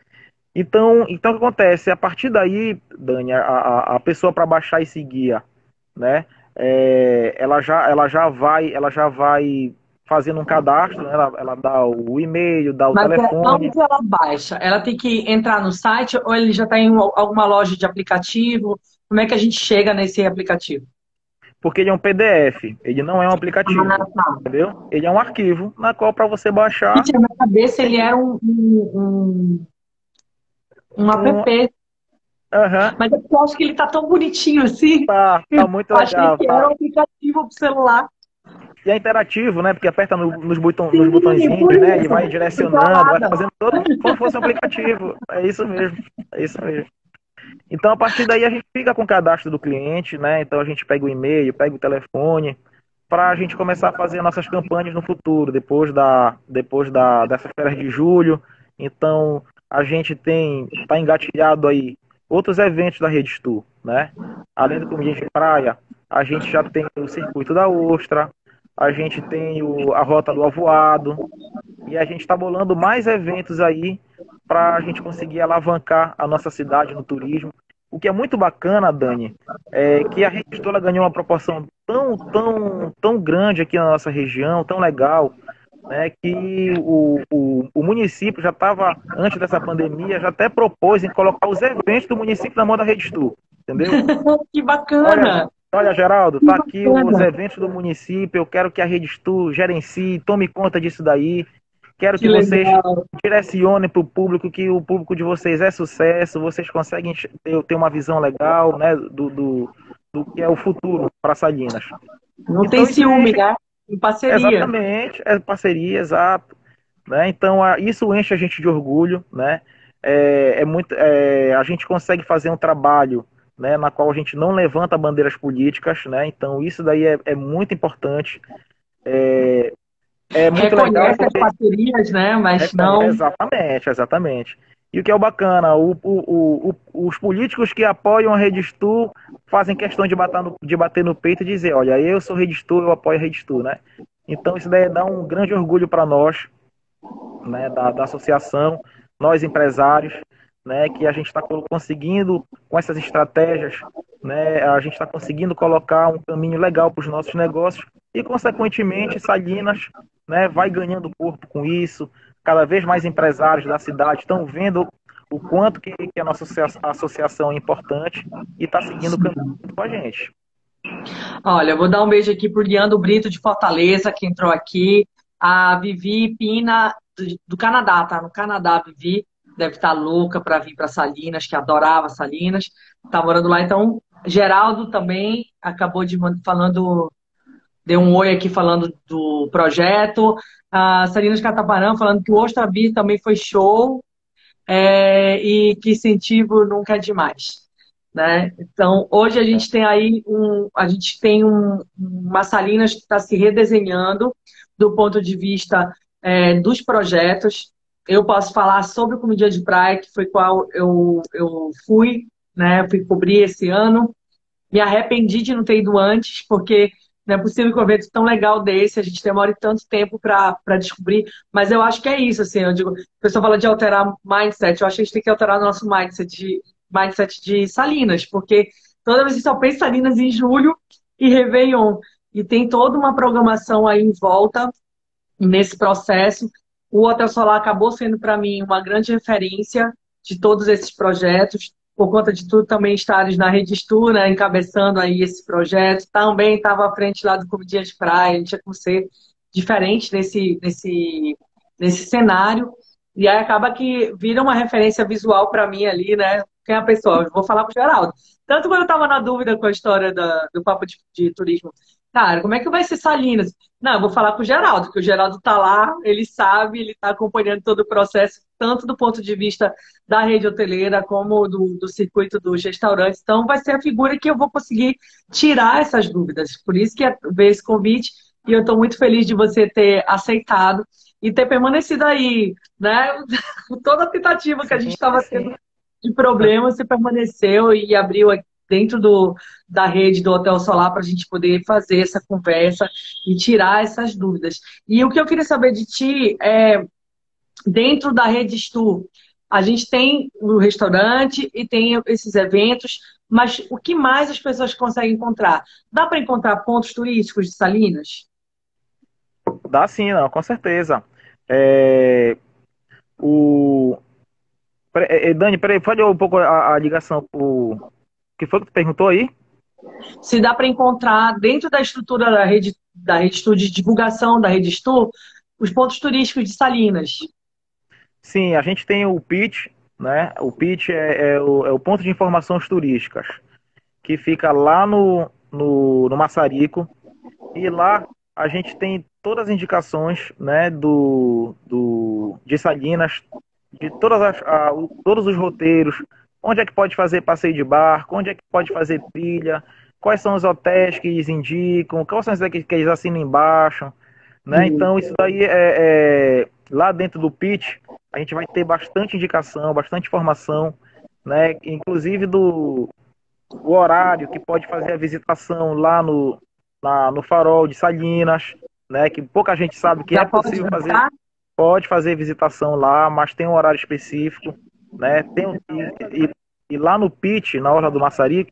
Então, então o que acontece? A partir daí, Dani, a, a, a pessoa para baixar esse guia, né? é, ela já, ela já vai, ela já vai fazendo um cadastro, né? Ela, ela dá o e-mail, dá o Mas é, telefone, onde ela baixa? Ela tem que entrar no site ou ele já está em uma- alguma loja de aplicativo? Como é que a gente chega nesse aplicativo? porque ele é um P D F, ele não é um Ah, aplicativo, tá. entendeu? Ele é um arquivo na qual para você baixar Gente, na minha cabeça ele era um, um, um, um um, app. aham, Mas eu acho que ele tá tão bonitinho assim. tá, Eu tá muito achei legal, que era tá. um aplicativo pro celular. E é interativo, né? Porque aperta no- nos, botão, nos Sim, por botõezinhos, né? E isso. vai Fui direcionando, vai falada. fazendo todo como se fosse um aplicativo. É isso mesmo, é isso mesmo. Então, a partir daí, a gente fica com o cadastro do cliente, né? Então, a gente pega o e-mail, pega o telefone, para a gente começar a fazer nossas campanhas no futuro, depois da, depois da, dessas férias de julho. Então, a gente tem, está engatilhado aí outros eventos da Rede Stu, né? Além do Comida de Praia, a gente já tem o Circuito da Ostra, a gente tem o, a Rota do Avoado, e a gente está bolando mais eventos aí para a gente conseguir alavancar a nossa cidade no turismo. O que é muito bacana, Dani, é que a Rede Estola ganhou uma proporção tão, tão, tão grande aqui na nossa região, tão legal, né, que o, o, o município já estava, antes dessa pandemia, já até propôs em colocar os eventos do município na mão da Rede Stu, entendeu? Que Olha, bacana. olha, Geraldo, Que tá aqui os bacana. eventos do município. Eu quero que a Rede Stu gerencie, tome conta disso daí. Quero Que que vocês legal. direcionem para o público, que o público de vocês é sucesso, vocês conseguem ter, ter uma visão legal, né, do, do, do que é o futuro para Salinas. Não tem Então isso ciúme, enche, né? Em parceria. exatamente, é parceria, exato, né? Então a- isso enche a gente de orgulho, né? É, é muito, é, a gente consegue fazer um trabalho, né, na qual a gente não levanta bandeiras políticas, né? Então isso daí é, é muito importante, é muito legal Reconhece as porque parcerias, né? Mas reconhece, não. exatamente, exatamente. E o que é o bacana, o, o, o, os políticos que apoiam a Rede Stu fazem questão de bater, no, de bater no peito e dizer, olha, eu sou Rede Stu, eu apoio a Rede Stu, né? Então isso daí dá um grande orgulho para nós, né, da, da associação, nós empresários, né, que a gente está conseguindo, com essas estratégias, né, a gente está conseguindo colocar um caminho legal para os nossos negócios e, consequentemente, Salinas, né, vai ganhando corpo com isso. Cada vez mais empresários da cidade estão vendo o quanto que, que a nossa associação é importante e está seguindo o caminho com a gente. Olha, eu vou dar um beijo aqui pro Leandro Brito de Fortaleza, que entrou aqui. A Vivi Pina, do, do Canadá, tá? No Canadá, a Vivi deve estar louca para vir para Salinas, que adorava Salinas. Tá morando lá. Então, Geraldo também acabou de man- falando, deu um oi aqui falando do projeto. A Salinas Cataparã falando que o Ostra Beer também foi show. É, e que incentivo nunca é demais, né? Então, hoje a gente tem aí um, a gente tem um, uma Salinas que está se redesenhando do ponto de vista é, dos projetos. eu posso falar sobre o Comidinha de Praia, que foi qual eu, eu fui, né? Fui cobrir esse ano. Me arrependi de não ter ido antes, porque não é possível que um evento tão legal desse, a gente demore tanto tempo para descobrir. Mas eu acho que é isso, assim, eu digo, a pessoa fala de alterar mindset, eu acho que a gente tem que alterar o nosso mindset de, mindset de Salinas, porque toda vez que só pensa em Salinas em julho e Réveillon, e tem toda uma programação aí em volta nesse processo. O Hotel Solar acabou sendo para mim uma grande referência de todos esses projetos, por conta de tudo também estares na Rede Stu, né, encabeçando aí esse projeto. Também estava à frente lá do Comidinha de Praia, a gente tinha como ser diferente nesse, nesse, nesse cenário. E aí acaba que vira uma referência visual para mim ali, né? Quem é a pessoa? Eu vou falar para o Geraldo. Tanto quando eu estava na dúvida com a história da, do papo de, de turismo. Cara, como é que vai ser Salinas? Não, eu vou falar com o Geraldo, que o Geraldo está lá, ele sabe, ele está acompanhando todo o processo, tanto do ponto de vista da rede hoteleira como do, do circuito dos restaurantes. Então, vai ser a figura que eu vou conseguir tirar essas dúvidas. Por isso que veio esse convite e eu estou muito feliz de você ter aceitado e ter permanecido aí, né? Toda a tentativa que a gente Sim, estava sim. tendo de problema, você permaneceu e abriu dentro do, da rede do Hotel Solar para a gente poder fazer essa conversa e tirar essas dúvidas. E o que eu queria saber de ti é, dentro da rede Stu, a gente tem o restaurante e tem esses eventos, mas o que mais as pessoas conseguem encontrar? Dá para encontrar pontos turísticos de Salinas? Dá sim, não, com certeza. É, o... pera- é, é, Dani, peraí, falhou um pouco a, a ligação. O que foi que tu perguntou aí? Se dá para encontrar dentro da estrutura da rede, da rede Stu, de divulgação da rede Stu, os pontos turísticos de Salinas. Sim, a gente tem o pitch, né? O pitch é, é o, é o ponto de informações turísticas, que fica lá no, no, no Maçarico. E lá a gente tem todas as indicações, né, do, do, de Salinas, de todas as, a, o- todos os roteiros, onde é que pode fazer passeio de barco, onde é que pode fazer trilha, quais são os hotéis que eles indicam, quais são os que, que eles assinam embaixo, né? Então isso daí é, é lá dentro do pitch a gente vai ter bastante indicação, bastante informação, né? Inclusive do o horário que pode fazer a visitação lá no, na, no Farol de Salinas, né? Que pouca gente sabe que é Já pode possível fazer, entrar? pode fazer visitação lá, mas tem um horário específico, né? Tem um, e, e, e lá no pitch, na Orla do Maçarico,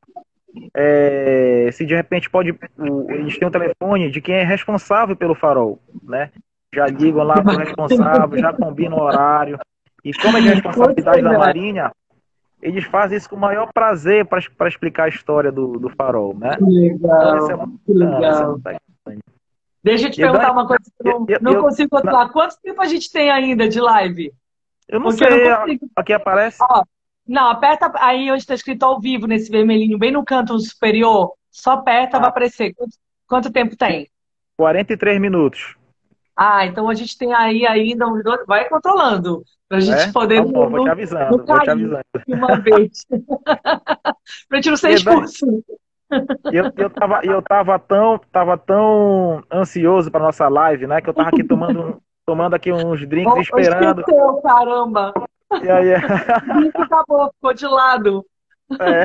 é, se de repente pode, o, eles têm o telefone de quem é responsável pelo farol, né? Já ligam lá para o responsável, já combinam o horário. E como é de responsabilidade da Poxa, Marinha, eles fazem isso com o maior prazer para explicar a história do, do farol, né? que Então isso é legal, muito que bacana, isso é legal. muito bacana. Deixa eu te E Dani, perguntar uma coisa que eu eu, não, eu, não eu, consigo controlar. Quanto tempo a gente tem ainda de live? eu não Porque eu não sei, consigo. aqui aparece Ó, não, aperta aí onde está escrito ao vivo, nesse vermelhinho, bem no canto superior. Só aperta, vai ah, aparecer. Quanto, quanto tempo tem? quarenta e três minutos. Ah, então a gente tem aí ainda uns dois. Vai controlando, para a gente É? poder Tá não, bom, vou te não, não avisando, vou te cair avisando. de uma vez. Para a gente não ser E Dani, expulso. eu, eu tava, eu tava tão, tava tão ansioso para nossa live, né? Que eu tava aqui tomando, tomando aqui uns drinks Oh, esperando. esqueceu, caramba. E aí, Isso acabou, ficou de lado. é,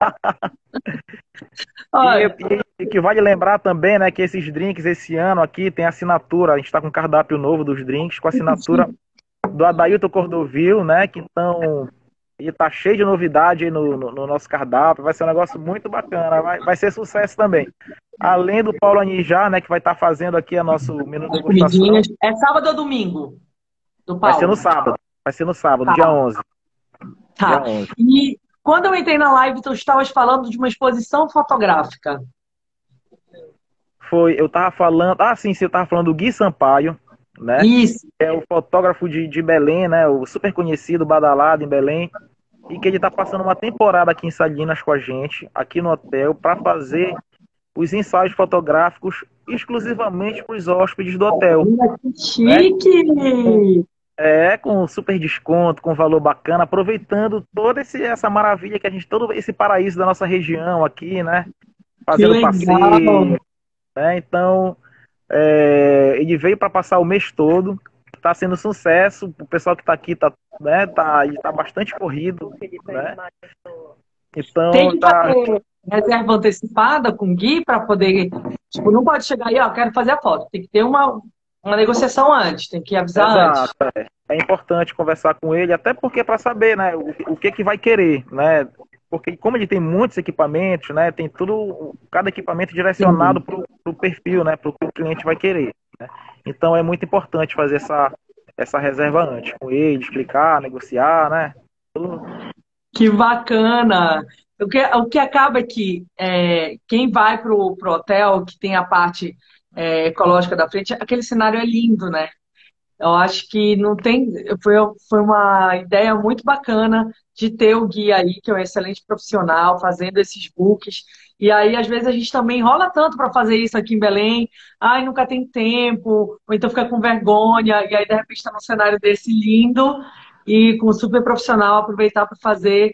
e, Olha, e, e que vale lembrar também, né, que esses drinks esse ano aqui tem assinatura. A gente está com um cardápio novo dos drinks, com assinatura do Adailton Cordovil, né? Que então e tá cheio de novidade aí no, no, no nosso cardápio. Vai ser um negócio muito bacana, vai, vai ser sucesso também. Além do Paulo Anijá, né, que vai estar fazendo aqui a nosso menu as degustação. comidinhas. É sábado ou domingo? Do Vai ser no Paulo. sábado. Vai ser no sábado, Tá, dia onze. Dia tá. onze. E quando eu entrei na live, tu estavas falando de uma exposição fotográfica. Foi, eu tava falando. Ah, sim, sim, eu tava falando do Gui Sampaio, né? Isso. É o fotógrafo de, de Belém, né? O super conhecido, badalado em Belém. E que ele tá passando uma temporada aqui em Salinas com a gente, aqui no hotel, para fazer os ensaios fotográficos exclusivamente para os hóspedes do hotel, Olha que né? chique! É, com super desconto, com valor bacana, aproveitando toda esse, essa maravilha que a gente, todo esse paraíso da nossa região aqui, né? Que Fazendo legal! passeio, né? Então, é, ele veio para passar o mês todo está sendo sucesso, o pessoal que está aqui está, né, tá, tá bastante corrido, né? Tem Então que tá. fazer reserva antecipada com o Gui para poder. Tipo, não pode chegar aí, ó, quero fazer a foto. Tem que ter uma, uma negociação antes, tem que avisar antes. Exato, é. É importante conversar com ele, até porque para saber, né, o, o que que vai querer, né? Porque como ele tem muitos equipamentos, né, tem tudo, cada equipamento direcionado Sim. para o perfil, né, para o que o cliente vai querer, né? Então é muito importante fazer essa, essa reserva antes com ele, explicar, negociar, né? Tudo. Que bacana! O que, o que acaba é que é, quem vai para o hotel, que tem a parte é, ecológica da frente, aquele cenário é lindo, né? Eu acho que não tem. Foi, foi uma ideia muito bacana de ter o guia aí, que é um excelente profissional, fazendo esses books. E aí, às vezes, a gente também enrola tanto para fazer isso aqui em Belém. Ai, nunca tem tempo, ou então fica com vergonha. E aí, de repente, está num cenário desse lindo e com um super profissional aproveitar para fazer,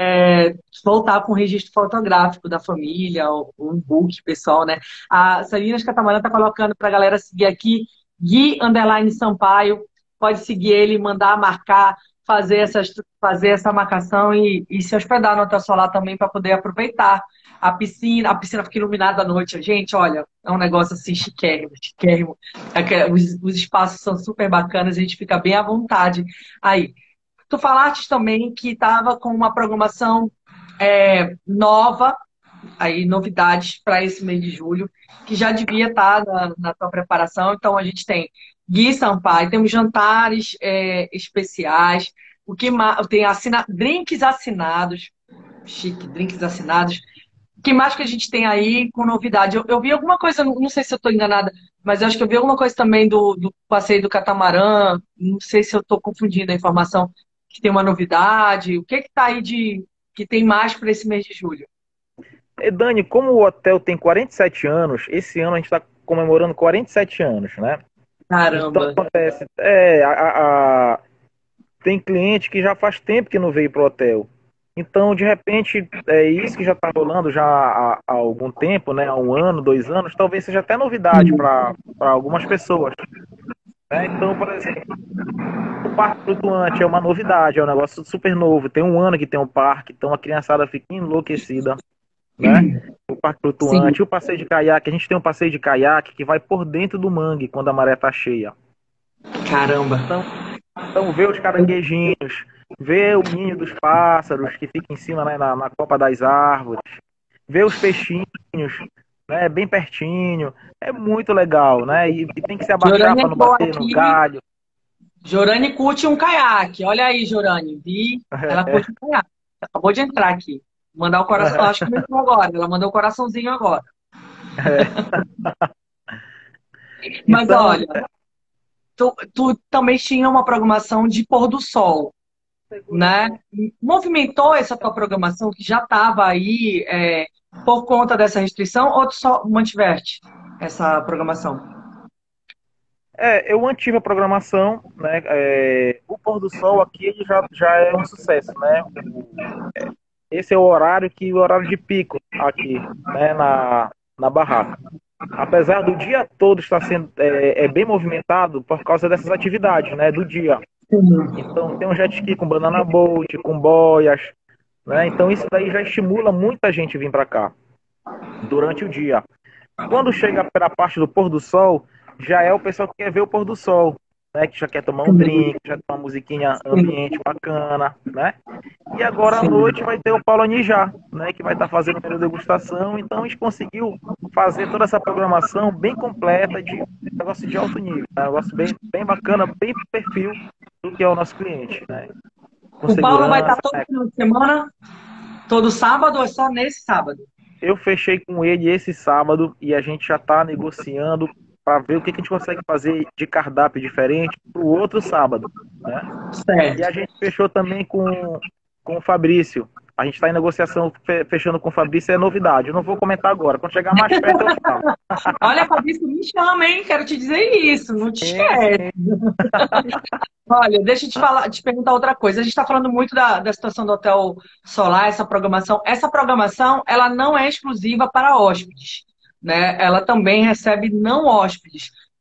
é, voltar com o registro fotográfico da família, ou um book pessoal, né? A Salinas Catamarã está colocando para a galera seguir aqui. Gui Underline Sampaio, pode seguir ele, mandar marcar, fazer, essas, fazer essa marcação e, e se hospedar no Hotel Solar também para poder aproveitar a piscina. A piscina fica iluminada à noite. Gente, olha, é um negócio assim chiquérrimo, chiquérrimo. É que os, os espaços são super bacanas, a gente fica bem à vontade. Aí, tu falaste também que estava com uma programação é, nova, aí novidades para esse mês de julho, que já devia estar na, na tua preparação. Então, a gente tem Gui Sampaio, temos jantares é, especiais, o que mais, tem assina, drinks assinados, chique, drinks assinados. O que mais que a gente tem aí com novidade? Eu, eu vi alguma coisa, não não sei se eu estou enganada, mas eu acho que eu vi alguma coisa também do, do passeio do catamarã, não sei se eu estou confundindo a informação, que tem uma novidade. O que que está aí de que tem mais para esse mês de julho? E Dani, como o hotel tem quarenta e sete anos, esse ano a gente está comemorando quarenta e sete anos, né? Então Caramba! acontece, é, a, a- a- tem cliente que já faz tempo que não veio pro hotel. Então, de repente, é isso que já está rolando já há, há algum tempo, né? Há um ano, dois anos, talvez seja até novidade para algumas pessoas, né? Então, por exemplo, o parque flutuante é uma novidade, é um negócio super novo. Tem um ano que tem um parque, então a criançada fica enlouquecida, né? O parque Sim, flutuante, o passeio de caiaque, a gente tem um passeio de caiaque que vai por dentro do mangue quando a maré tá cheia. caramba. Então, então ver os caranguejinhos, ver o ninho dos pássaros que fica em cima, né, na, na copa das árvores, ver os peixinhos, né, bem pertinho, é muito legal, né? E, e tem que se abaixar Jorane para não entrou bater no aqui. galho. Jorane curte um caiaque. Olha aí, Jorane. Vi. Ela curte um caiaque. Acabou de entrar aqui. Mandar o coração. Acho que não entrou agora. Ela mandou o coraçãozinho agora. Mas Então, olha, tu, tu também tinha uma programação de pôr do sol, né? Movimentou essa tua programação que já estava aí é, por conta dessa restrição ou tu só mantiveste essa programação? é, eu mantive a programação, né? É, o pôr do sol aqui ele já, já é um sucesso, né? Esse é o horário que o horário de pico aqui, né? Na, na barraca. Apesar do dia todo estar sendo é, é bem movimentado por causa dessas atividades, né? Do dia. Então tem um jet ski com banana boat, com boias, né? Então isso daí já estimula muita gente a vir para cá durante o dia. Quando chega para a parte do pôr do sol, já é o pessoal que quer ver o pôr do sol, né? Que já quer tomar um drink, já tem uma musiquinha ambiente bacana, né? E agora à Sim. noite vai ter o Paulo Anijá, né? Que vai estar fazendo a degustação. Então a gente conseguiu fazer toda essa programação bem completa de negócio de alto nível, né? Negócio bem, bem bacana, bem perfil do que é o nosso cliente, né? Com O Paulo vai estar segurança, todo né? final de semana, todo sábado ou é só nesse sábado? Eu fechei com ele esse sábado e a gente já está negociando para ver o que, que a gente consegue fazer de cardápio diferente para o outro sábado, né? E a Certo. gente fechou também com, com o Fabrício. A gente está em negociação fechando com o Fabrício, é novidade. Eu não vou comentar agora. Quando chegar mais perto, eu falo. Olha, Fabrício, me chama, hein? Quero te dizer isso, não te Sim, esquece. sim. Olha, deixa eu te falar, te perguntar outra coisa. A gente está falando muito da, da situação do Hotel Solar, essa programação. Essa programação, ela não é exclusiva para hóspedes, né? Ela também recebe não hóspedes.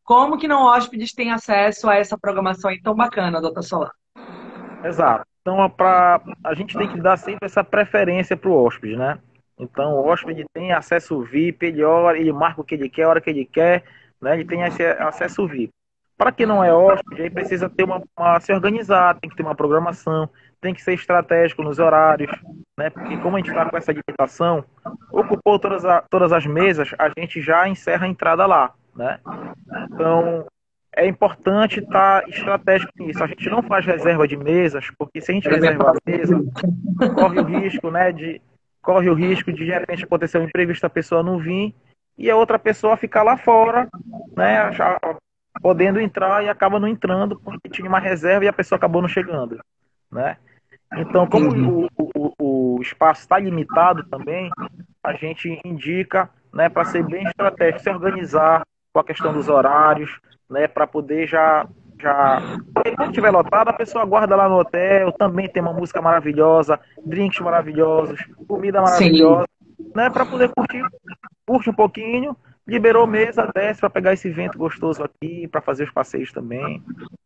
Como que não hóspedes têm acesso a essa programação aí tão bacana, doutor Solar? Exato. Então, pra, a gente tem que dar sempre essa preferência para o hóspede, né? Então, o hóspede tem acesso V I P, ele, ora, ele marca o que ele quer, a hora que ele quer, né? Ele tem esse acesso V I P. Para quem não é hóspede, aí precisa ter uma, uma, se organizar, tem que ter uma programação, tem que ser estratégico nos horários, né? Porque como a gente está com essa limitação, ocupou todas, a, todas as mesas, a gente já encerra a entrada lá, né? Então, é importante estar estratégico nisso. A gente não faz reserva de mesas, porque se a gente reservar a mesa, corre o risco, né, de corre o risco de de repente acontecer um imprevisto, a pessoa não vir e a outra pessoa ficar lá fora, né, já podendo entrar e acaba não entrando porque tinha uma reserva e a pessoa acabou não chegando, né? Então, como o, o, o espaço está limitado também, a gente indica, né, para ser bem estratégico, se organizar com a questão dos horários, né, para poder já, já... Porque quando estiver lotado, a pessoa guarda lá no hotel, também tem uma música maravilhosa, drinks maravilhosos, comida maravilhosa, né, para poder curtir, curte um pouquinho, liberou mesa, desce para pegar esse vento gostoso aqui, para fazer os passeios também.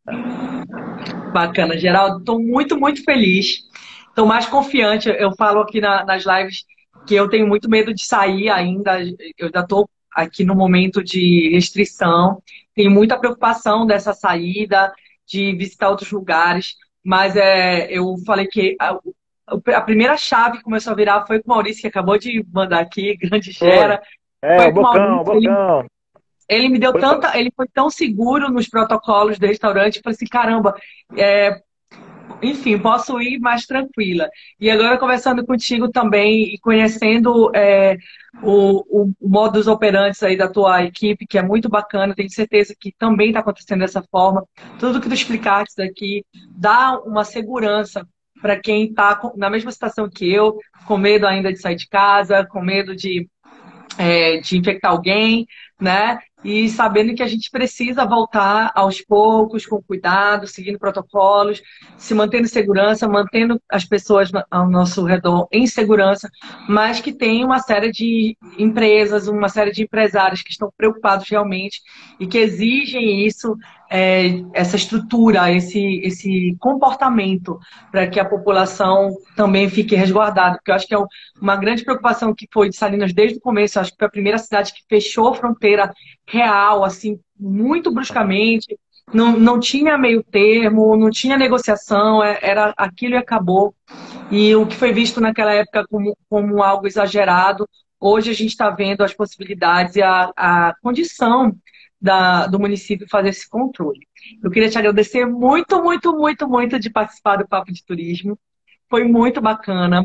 Bacana, Geraldo. Estou muito, muito feliz. Estou mais confiante. Eu falo aqui na, nas lives que eu tenho muito medo de sair ainda. Eu ainda estou aqui no momento de restrição. Tenho muita preocupação dessa saída, de visitar outros lugares. Mas é, eu falei que a, a primeira chave que começou a virar foi com o Maurício, que acabou de mandar aqui, grande Gera. É, foi o Bocão, o Bocão. Ele, ele me deu tanta. Ele foi tão seguro nos protocolos do restaurante. Eu falei assim: caramba, é, enfim, posso ir mais tranquila. E agora, conversando contigo também e conhecendo é, o, o modus operandi aí da tua equipe, que é muito bacana, tenho certeza que também está acontecendo dessa forma. Tudo que tu explicaste aqui dá uma segurança para quem está na mesma situação que eu, com medo ainda de sair de casa, com medo de, é, de infectar alguém, né? E sabendo que a gente precisa voltar aos poucos, com cuidado, seguindo protocolos, se mantendo em segurança, mantendo as pessoas ao nosso redor em segurança, mas que tem uma série de empresas, uma série de empresários que estão preocupados realmente e que exigem isso, é, essa estrutura, esse, esse comportamento para que a população também fique resguardada. Porque eu acho que é uma grande preocupação que foi de Salinas desde o começo. Eu acho que foi a primeira cidade que fechou a fronteira real, assim, muito bruscamente, não, não tinha meio termo, não tinha negociação, era aquilo e acabou. E o que foi visto naquela época como, como algo exagerado, hoje a gente está vendo as possibilidades e a, a condição da, do município fazer esse controle. Eu queria te agradecer muito, muito, muito, muito de participar do Papo de Turismo. Foi muito bacana.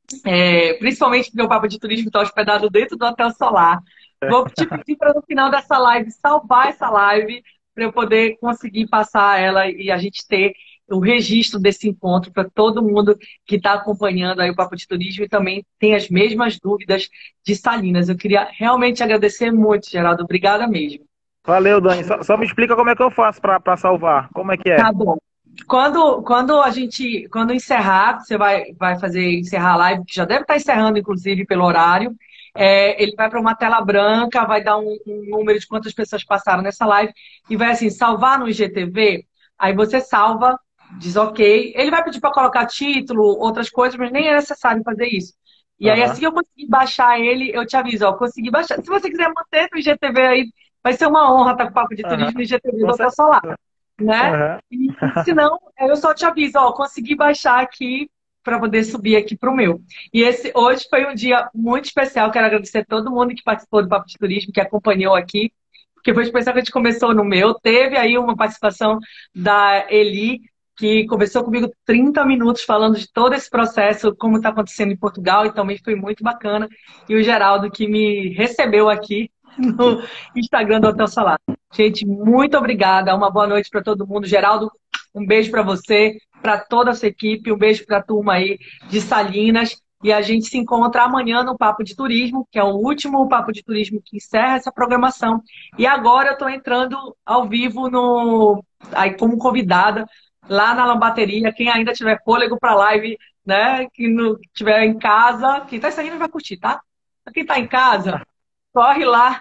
É, principalmente porque o Papo de Turismo está hospedado dentro do Hotel Solar. Vou te pedir para no final dessa live salvar essa live para eu poder conseguir passar ela e a gente ter o registro desse encontro para todo mundo que está acompanhando aí o Papo de Turismo e também tem as mesmas dúvidas de Salinas. Eu queria realmente agradecer muito, Geraldo. Obrigada mesmo. Valeu, Dani. Só, só me explica como é que eu faço para salvar. Como é que é? Tá bom. Quando, quando a gente, quando encerrar, você vai, vai fazer encerrar a live, que já deve estar encerrando, inclusive, pelo horário. É, ele vai para uma tela branca, vai dar um, um número de quantas pessoas passaram nessa live e vai assim, salvar no I G T V. Aí você salva, diz ok. Ele vai pedir para colocar título, outras coisas, mas nem é necessário fazer isso. E uhum. aí, assim que eu conseguir baixar ele, eu te aviso, ó, consegui baixar. Se você quiser manter no I G T V aí, vai ser uma honra estar com o Papo de Turismo uhum. no I G T V do Hotel Solar. Né? Uhum. E se não, eu só te aviso, ó, consegui baixar aqui para poder subir aqui para o meu. E esse hoje foi um dia muito especial. Quero agradecer a todo mundo que participou do Papo de Turismo, que acompanhou aqui, porque foi especial que a gente começou no meu. Teve aí uma participação da Eli, que conversou comigo trinta minutos falando de todo esse processo, como está acontecendo em Portugal, e também foi muito bacana. E o Geraldo, que me recebeu aqui no Instagram do Hotel Solar. Gente, muito obrigada. Uma boa noite para todo mundo. Geraldo, um beijo para você, para toda a sua equipe, um beijo para a turma aí de Salinas. E a gente se encontra amanhã no Papo de Turismo, que é o último Papo de Turismo que encerra essa programação. E agora eu estou entrando ao vivo no aí como convidada lá na Lambateria. Quem ainda tiver fôlego para live, né? Que não tiver em casa, quem está em Salinas vai curtir, tá? Quem está em casa, corre lá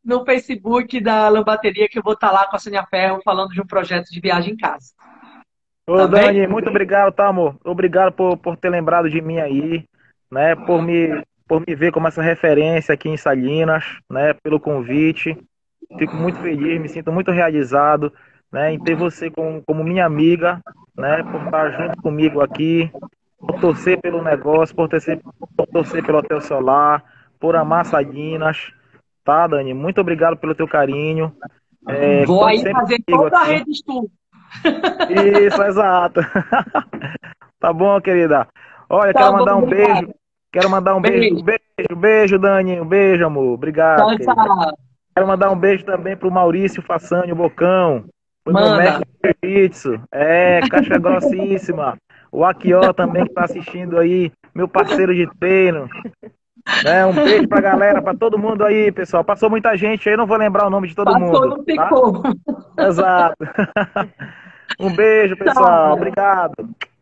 no Facebook da Lambateria, que eu vou estar lá com a Sônia Ferro falando de um projeto de viagem em casa. Ô, Tá bem? Dani, muito obrigado, tá, amor? Obrigado por, por ter lembrado de mim aí, né? Por me, por me ver como essa referência aqui em Salinas, né? Pelo convite. Fico muito feliz, me sinto muito realizado, né? Em ter você como, como minha amiga, né? Por estar junto comigo aqui, por torcer pelo negócio, por torcer, por torcer pelo Hotel Solar, por amar Salinas, tá, Dani? Muito obrigado pelo teu carinho. É, Vou conte aí sempre fazer comigo toda a aqui. rede tour. Isso, exato. Tá bom, querida. Olha, Tá quero bom, mandar um obrigada. beijo. Quero mandar um beijo, Beijo. beijo, beijo, Dani. Um beijo, amor. Obrigado, Tchau, querida. tchau. Quero mandar um beijo também pro Maurício Fassani, o Bocão. Foi meu Manda. mestre de jiu-jitsu. É, caixa grossíssima. O Akió também que tá assistindo aí, meu parceiro de treino. Né? Um beijo pra galera, pra todo mundo aí, pessoal. Passou muita gente aí, não vou lembrar o nome de todo Passou, mundo, não tem tá? como. Exato. Um beijo, pessoal. Tchau. Obrigado.